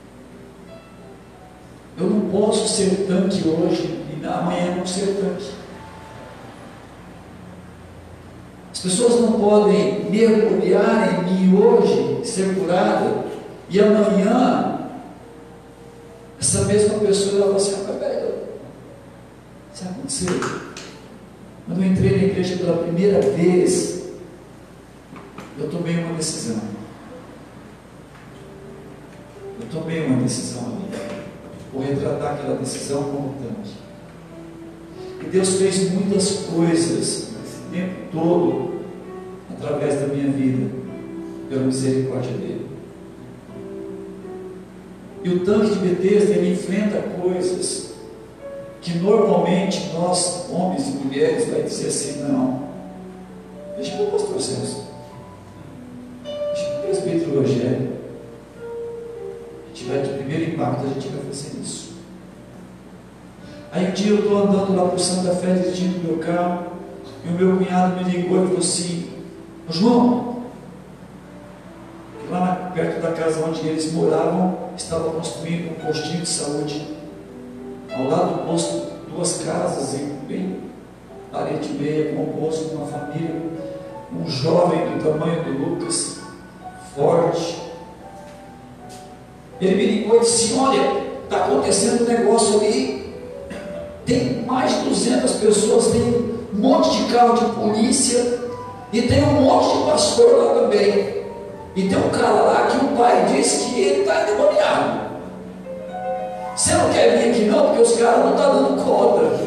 Eu não posso ser tanque hoje e amanhã não ser tanque. As pessoas não podem mergulhar em mim hoje, ser curada, e amanhã essa mesma pessoa ela vai assim, ah, velho, sabe o que aconteceu? Quando eu entrei na igreja pela primeira vez, eu tomei uma decisão. Eu tomei uma decisão ali. Vou retratar aquela decisão como tanque. E Deus fez muitas coisas esse tempo todo através da minha vida, pela misericórdia dele. E o tanque de Betesda, ele enfrenta coisas que normalmente nós, homens e mulheres, vai dizer assim, não, deixa para o pastor Celso, deixa para o presbítero Rogério, se tiver de primeiro impacto, a gente vai fazer isso. Aí um dia eu estou andando lá por Santa Fé, dirigindo o meu carro, e o meu cunhado me ligou e falou assim, João, lá na perto da casa onde eles moravam, estava construindo um postinho de saúde. Ao lado do posto, duas casas, bem parede e meia, com um posto, uma família. Um jovem do tamanho do Lucas, forte. Ele me ligou e disse: olha, está acontecendo um negócio ali, tem mais de duzentas pessoas, tem um monte de carro de polícia, e tem um monte de pastor lá também. E tem um cara lá que o pai disse que ele está endemoniado. Você não quer vir aqui não, porque os caras não estão dando conta.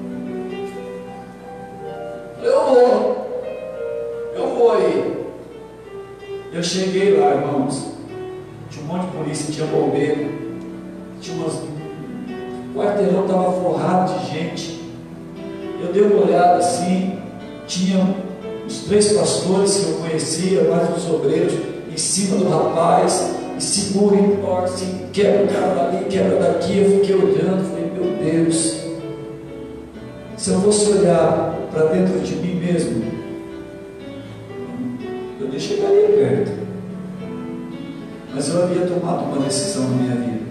Eu vou, eu vou aí. Eu cheguei lá, irmãos, tinha um monte de polícia, tinha bombeiro, tinha umas... o quarteirão estava forrado de gente. Eu dei uma olhada assim, tinha os três pastores que eu conhecia, mais os obreiros, em cima do rapaz, e segura e torce, quebra o cara dali, quebra daqui. Eu fiquei olhando, falei: meu Deus, se eu fosse olhar para dentro de mim mesmo, eu nem chegaria perto. Mas eu havia tomado uma decisão na minha vida.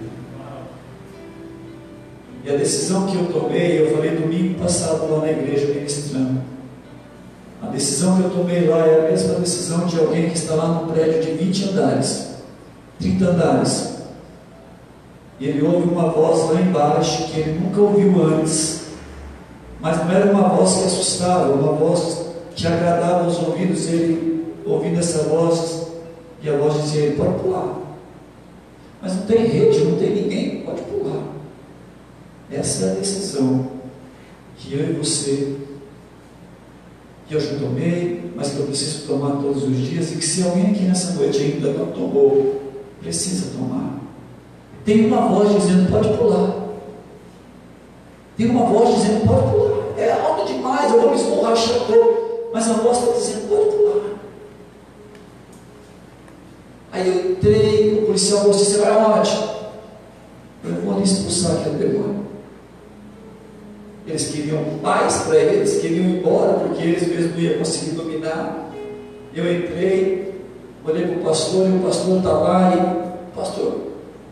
E a decisão que eu tomei, eu falei domingo passado lá na igreja ministrando. A decisão que eu tomei lá é a mesma decisão de alguém que está lá no prédio de vinte andares, trinta andares. E ele ouve uma voz lá embaixo que ele nunca ouviu antes. Mas não era uma voz que assustava, uma voz que agradava aos ouvidos. Ele ouvindo essa voz, e a voz dizia: ele pode pular. Mas não tem rede, não tem ninguém, pode pular. Essa é a decisão que eu e você, que eu já tomei, mas que eu preciso tomar todos os dias, e que se alguém aqui nessa noite ainda não tomou, precisa tomar. Tem uma voz dizendo: pode pular. Tem uma voz dizendo: pode pular. É alto demais, eu vou me esborrachar todo. Mas a voz está dizendo: pode pular. Aí eu entrei, o policial falou: você vai aonde? Eu vou ali expulsar aquele demônio. Eles queriam paz para eles, queriam ir embora, porque eles mesmos não iam conseguir dominar. Eu entrei, olhei para o pastor, e o pastor está lá, e pastor,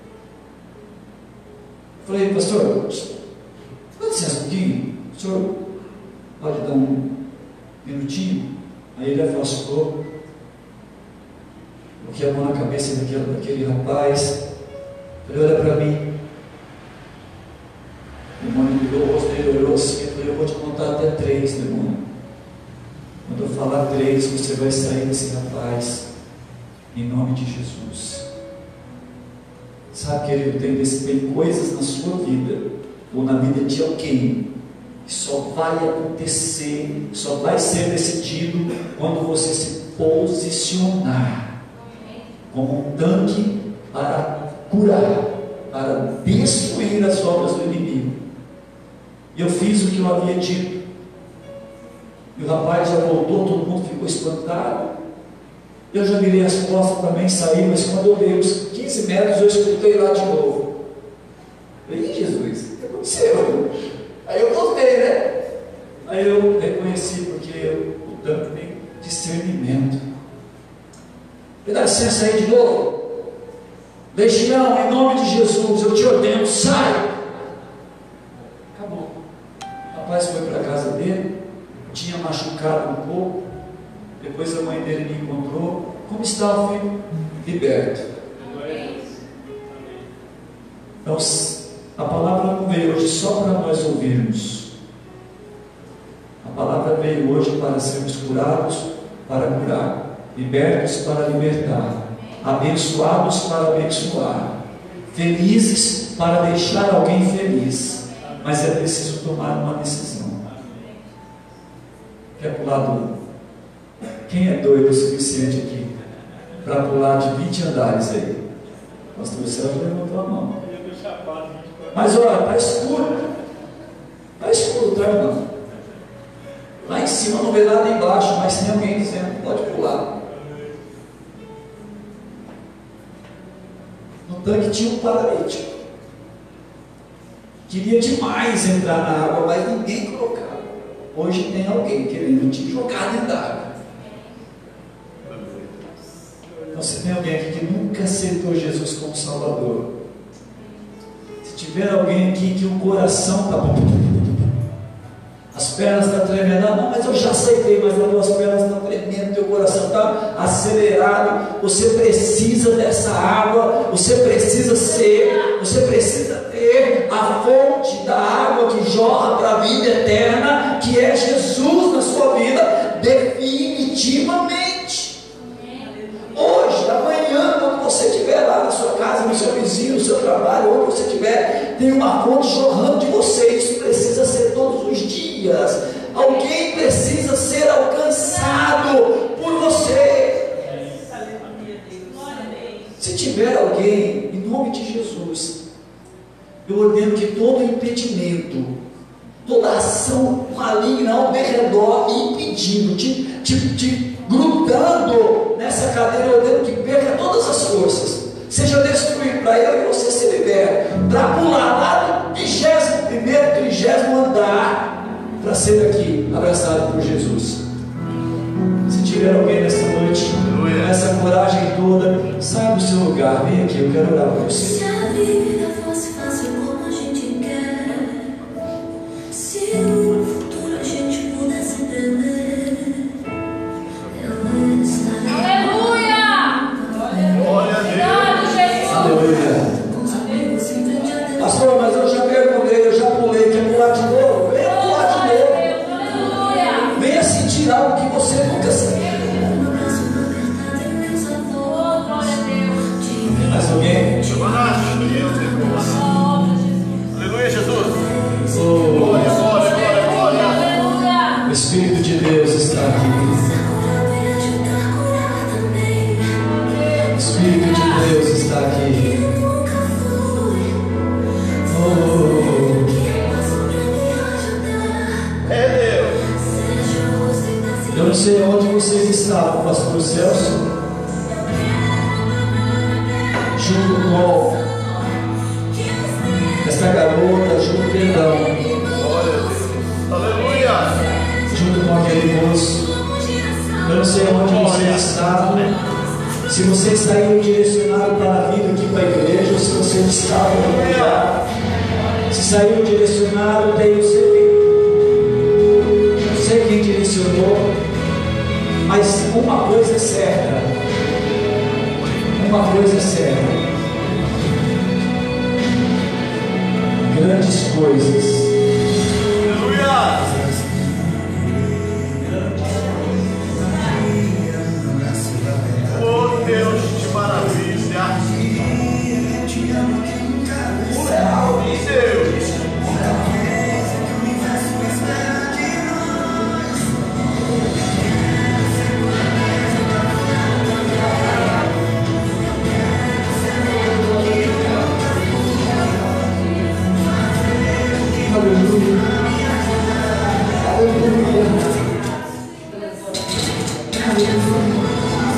falei: pastor, dá licença um pouquinho, o senhor pode dar um minutinho? Aí ele afastou, coloquei a mão na cabeça daquele, daquele rapaz, falei: olha para mim. O demônio virou o rosto dele, olhou assim, eu falei: eu vou te contar até três, demônio. Quando eu falar três, você vai sair desse rapaz, em nome de Jesus. Sabe, querido, tem, tem coisas na sua vida, ou na vida de alguém, que só vai acontecer, só vai ser decidido quando você se posicionar como um tanque para curar, para destruir as obras do inimigo. E eu fiz o que eu havia dito. E o rapaz já voltou, todo mundo ficou espantado. Eu já virei as costas também, saí, mas quando eu dei uns quinze metros, eu escutei lá de novo. Eu falei: Jesus, o que aconteceu? Aí eu voltei, né? Aí eu reconheci, porque eu, o tanto tem discernimento. Me dá licença aí de novo. Legião, em nome de Jesus, eu te ordeno, sai! Acabou. O rapaz foi para a casa dele, tinha machucado um pouco, depois a mãe dele me encontrou. Como está o filho? Liberto. Então, a palavra não veio hoje só para nós ouvirmos. A palavra veio hoje para sermos curados, para curar, libertos para libertar, abençoados para abençoar, felizes para deixar alguém feliz. Mas é preciso tomar uma decisão. Quer pular do... Quem é doido o suficiente aqui para pular de vinte andares aí? Pastor Sérgio levantou a mão. Mas olha, está escuro. Está escuro, tá, irmão? Lá em cima não vê nada embaixo, mas tem alguém dizendo: pode pular. No tanque tinha um paralítico. Queria demais entrar na água, mas ninguém colocava. Hoje tem alguém querendo te jogar dentro da água. Então você tem alguém aqui que nunca aceitou Jesus como Salvador, se tiver alguém aqui que o coração está bom, as pernas estão tremendo, não, mas eu já aceitei, mas as tuas pernas estão tremendo, teu coração está acelerado, você precisa dessa água, você precisa ser, você precisa ter a fonte da água que jorra para a vida eterna, que é Jesus na sua vida, definitivamente. Hoje, amanhã, quando você estiver lá na sua casa, no seu vizinho, no seu trabalho, onde você estiver, tem uma fonte jorrando de você. Isso precisa ser todos os dias. Alguém precisa ser alcançado por você. Se tiver alguém, em nome de Jesus, eu ordeno que todo impedimento, toda ação maligna ao derredor, impedindo, te, te, te grudando nessa cadeira, eu ordeno que perca todas as forças, seja destruído, para eu e você se libertar, para pular lá do vigésimo primeiro, trigésimo andar, para ser aqui abraçado por Jesus. Se tiver alguém nessa noite, com essa coragem toda, saia do seu lugar, vem aqui, eu quero orar por você. Se a vida fosse fácil como a gente quer, se no futuro a gente pudesse entender, eu estaria. Aleluia! Glória a Deus. Aleluia. Com os amigos em frente a Deus. Pastor, mas eu já mergulhei, eu já pulei, quer pular de novo? Venha pular de novo. Aleluia! Venha sentir algo que você nunca sentiu. No braço apertado em meus Oh, avós. glória a Deus! Mais alguém? Aleluia, Jesus. Oh, Glória, glória, glória, glória. Aleluia! o Espírito de Deus está aqui. O Espírito de Deus está aqui. Oh, É Deus. eu não sei onde vocês estavam, Pastor Celso, junto com esta garota, junto, perdão, Glória a Deus. Aleluia. junto com aquele moço. Eu não sei onde vocês estavam, se vocês saíram direcionados para a vida aqui para a igreja, ou se vocês estavam no lugar. Se saíram direcionados, daí eu sei quem, eu sei quem direcionou, mas uma coisa é certa, uma coisa é certa, grandes coisas, Aleluia. Oh Deus de maravilha. Oh Deus. aleluia, aleluia, aleluia.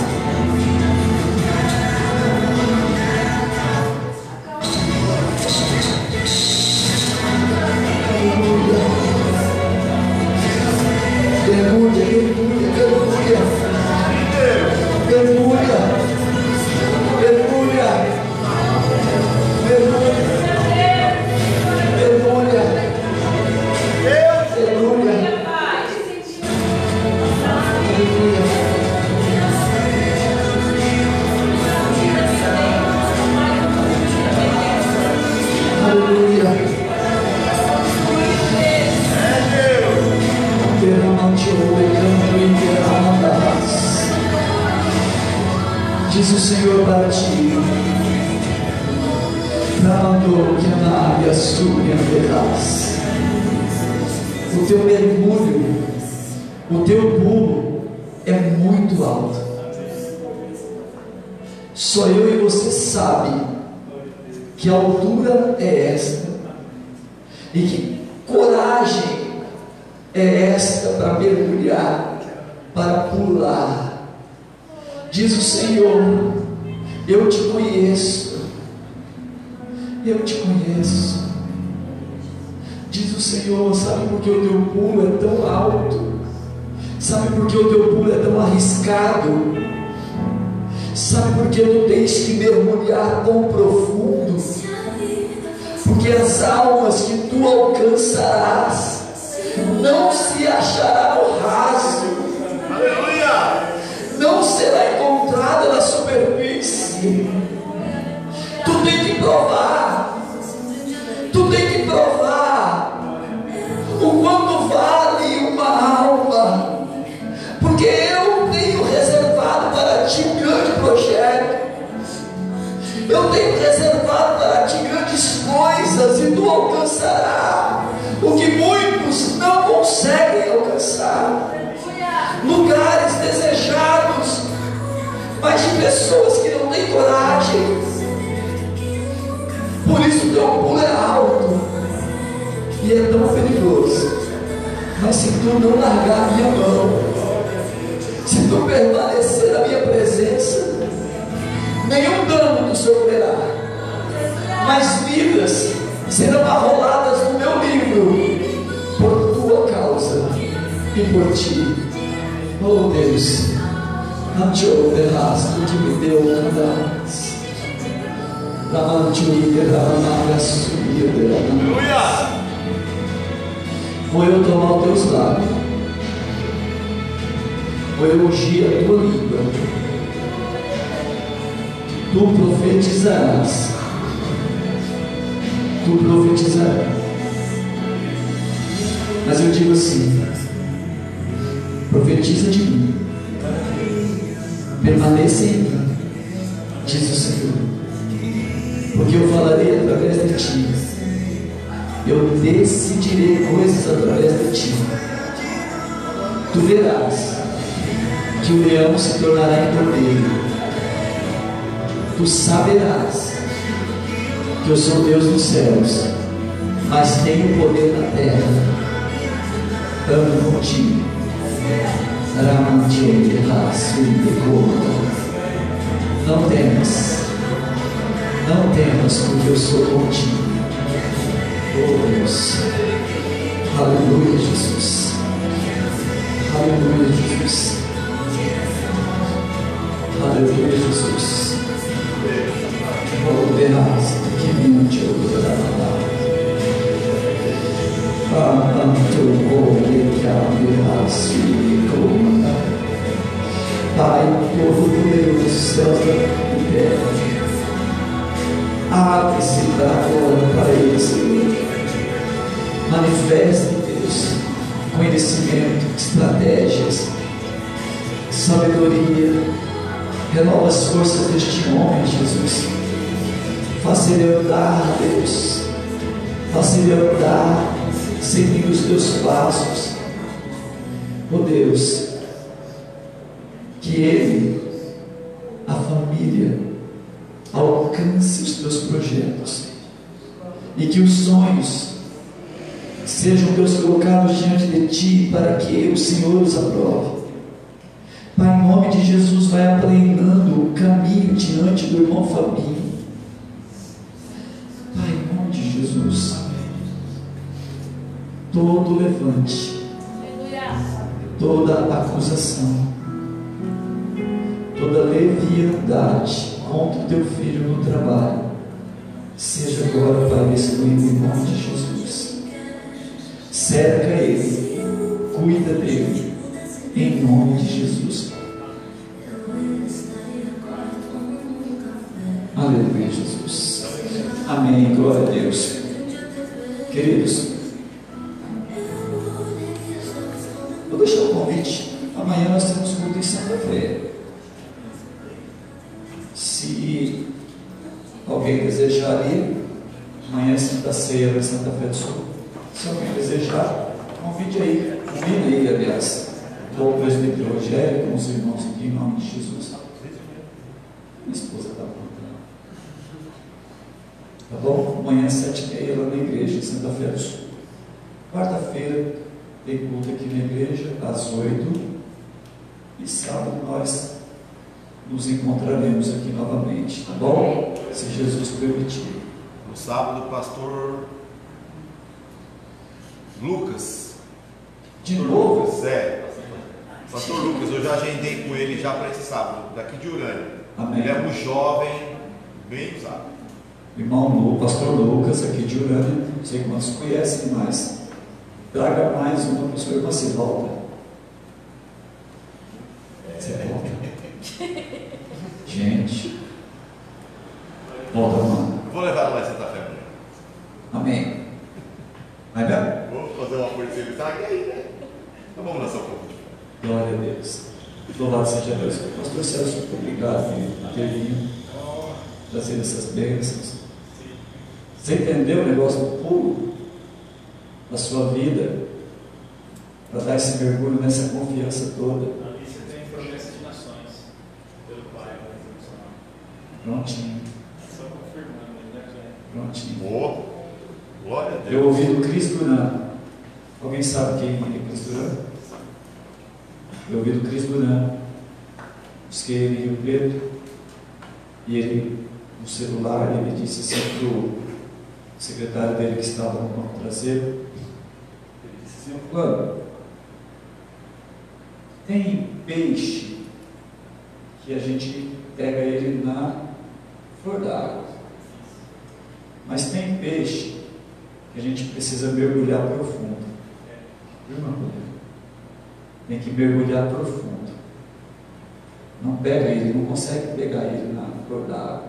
Aleluia, aleluia, aleluia, aleluia, aleluia, aleluia, aleluia, aleluia, aleluia. Diz o Senhor para ti, Namandou que na área súbia verás. O teu mergulho, o teu pulo é muito alto. Só eu e você sabe que a altura é esta e que coragem é esta para mergulhar, para pular. Diz o Senhor, eu te conheço, eu te conheço. Diz o Senhor, sabe por que o teu pulo é tão alto? Sabe por que o teu pulo é tão arriscado? Sabe por que tu tens que mergulhar tão profundo? Porque as almas que tu alcançarás não se achará no raso. Aleluia! Não será encontrada na superfície. Tu tem que provar. Tu tem que provar o quanto vale uma alma. Porque eu tenho reservado para ti um grande projeto. Eu tenho reservado para ti grandes coisas, e tu alcançarás o que muitos não conseguem alcançar. Lugares desejados, mas de pessoas que não têm coragem. Por isso o teu pulo é alto e é tão perigoso. Mas se tu não largar a minha mão, se tu permanecer na minha presença, nenhum dano tu sofrerá, mas vidas serão arroladas no meu livro por tua causa e por ti. Oh Deus, anjo derrasto que me deu andas, da anjo derrama a subir derrama. Foi eu tomar os teus lábios, foi eu ungir a tua língua. Tu profetizarás, tu profetizarás. Mas eu digo assim: profetiza de mim, permaneça em mim, diz o Senhor, porque eu falarei através de ti, eu decidirei coisas através de ti. Tu verás que o leão se tornará em cordeiro. Tu saberás que eu sou Deus nos céus, mas tenho poder na terra. Amo contigo. Não temas, não temas, porque eu sou contigo. Oh Deus, aleluia, Jesus, aleluia, Jesus, aleluia, Jesus. Oh, verás que me te ouvirá. Pai, Todo-Poderoso dos céus e terra, abre-se para agora para eles, Senhor. Manifesta, Deus, conhecimento, estratégias, sabedoria. Renova as forças deste homem, Jesus. Faça ele andar, Deus. Faça ele andar seguindo os teus passos. Oh Deus, que ele, a família, alcance os teus projetos, e que os sonhos sejam, Deus, colocados diante de ti, para que o Senhor os aprove. Pai, em nome de Jesus, vai aplanando o caminho diante do irmão Fabinho. Pai, em nome de Jesus, todo levante, toda acusação, toda leviandade contra o teu filho no trabalho, seja agora, Pai, excluído em nome de Jesus. Cerca ele, cuida dele, em nome de Jesus. Aleluia, Jesus. Amém, glória a Deus. Queridos, vou deixar um convite. Amanhã nós temos culto em Santa Fé. Se alguém desejar ir, amanhã é Santa Ceia em Santa Fé do Sul. Se alguém desejar, convide aí, convide aí, aliás, o presbítero Rogério, com os irmãos aqui, em nome de Jesus. Minha esposa está contando. Tá bom? Amanhã às sete e meia, lá na igreja em Santa Fé do Sul. Quarta-feira tem culto aqui na igreja, às oito. E sábado nós nos encontraremos aqui novamente, tá bom? Se Jesus permitir. No sábado, o pastor Lucas. De pastor novo? Lucas, é. Pastor Lucas, eu já agendei com ele já para esse sábado, daqui de Urânia. Amém. Ele é um jovem bem usado. Irmão Lu, pastor Lucas, aqui de Urânia, não sei quantos conhecem, mas traga mais uma pessoa, irmã, você volta. Você volta. Gente, volta, mano. Eu vou levar lá Santa Fé. Amém. Vai mesmo? Vou fazer uma coisa ele está aqui aí, né? Então vamos lançar um pouco de fé. Glória a Deus. Louvado seja Deus. Pastor Celso, muito obrigado por ter vindo trazer essas bênçãos. Você entendeu o negócio do pulo da sua vida para dar esse mergulho nessa confiança toda? Ali você tem promessa de nações pelo Pai. Prontinho. Só confirmando, né? Prontinho. Boa. Glória a Deus. Eu ouvi do Cris Duran. Alguém sabe quem é Cris Duran? Eu ouvi do Cris Duran. Busquei ele em Rio Preto. E ele, no celular, ele disse assim para o secretário dele que estava no banco traseiro. Ele disse assim: Fulano, tem peixe que a gente pega ele na flor d'água. Mas tem peixe que a gente precisa mergulhar profundo. Irmão, tem que mergulhar profundo. Não pega ele, não consegue pegar ele na flor d'água.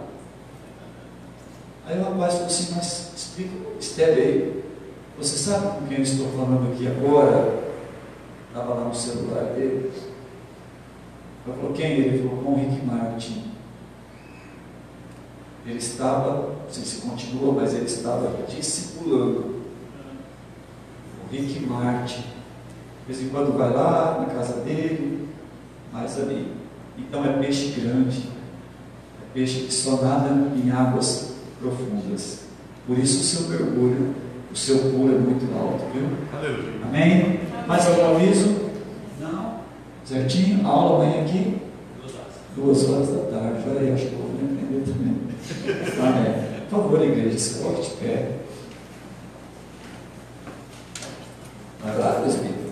Aí o rapaz falou assim: mas explica o mistério aí. Você sabe com quem eu estou falando aqui agora? Estava lá no celular dele. Eu falei: quem? Ele falou: com o Rick Martin. Ele estava, não sei se continua, mas ele estava discipulando o Rick Martin. De vez em quando vai lá na casa dele, mas ali. Então é peixe grande, é peixe que só nada em águas profundas. Por isso o seu mergulho, o seu pulo é muito alto, viu? Aleluia. Amém? Mais algum aviso? Não? Certinho? A aula amanhã aqui? Duas horas da tarde. Olha aí, acho que eu vou aprender também. Amém. Por favor, igreja, se coloque de pé. Vai lá, presbítero.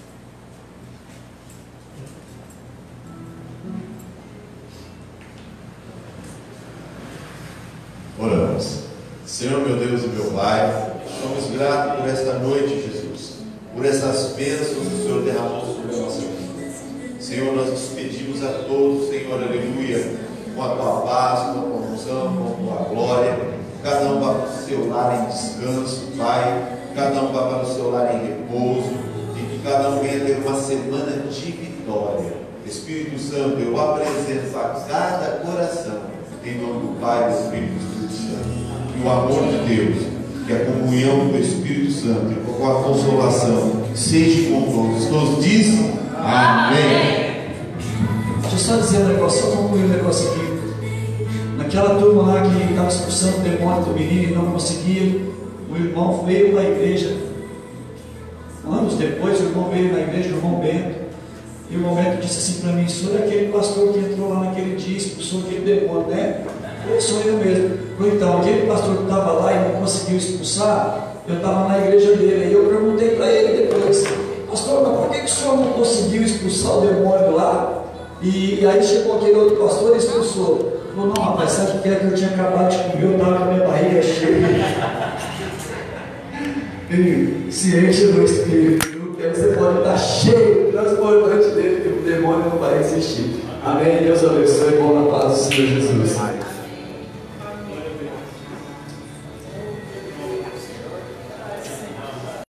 Oramos. Senhor, meu Deus e meu Pai, somos gratos por esta noite, Jesus, por essas bênçãos que o Senhor derramou sobre a nossa vida. Senhor, nós nos pedimos a todos, Senhor, aleluia, com a tua paz, com a tua unção, com a tua glória. Cada um vá para o seu lar em descanso, Pai. Cada um vá para o seu lar em repouso. E que cada um venha ter uma semana de vitória. Espírito Santo, eu apresento a cada coração, em nome do Pai, do Espírito e do Espírito Santo. Que o amor de Deus, que a comunhão do Espírito Santo e com a consolação seja com todos. Todos dizem amém. Deixa eu só dizer um negócio, só concluir um negócio aqui. Naquela turma lá que estava expulsando o demônio do menino e não conseguia, o irmão veio na igreja. Anos depois, o irmão veio na igreja, o irmão Bento. E o irmão Bento disse assim para mim: o senhor é aquele pastor que entrou lá naquele dia, expulsou aquele demônio, né? Eu sou eu mesmo. Então, aquele pastor que estava lá e não conseguiu expulsar, eu estava na igreja dele. E eu perguntei para ele depois: pastor, mas por que, que o senhor não conseguiu expulsar o demônio lá? E, e aí chegou aquele outro pastor e expulsou. Ele falou: não, rapaz, sabe o que é que eu tinha acabado de comer? Eu estava com a minha barriga cheia. E se enche do Espírito, que aí você pode estar cheio, transbordante dele, que o demônio não vai existir. Amém? Deus abençoe. Bom na paz do Senhor Jesus.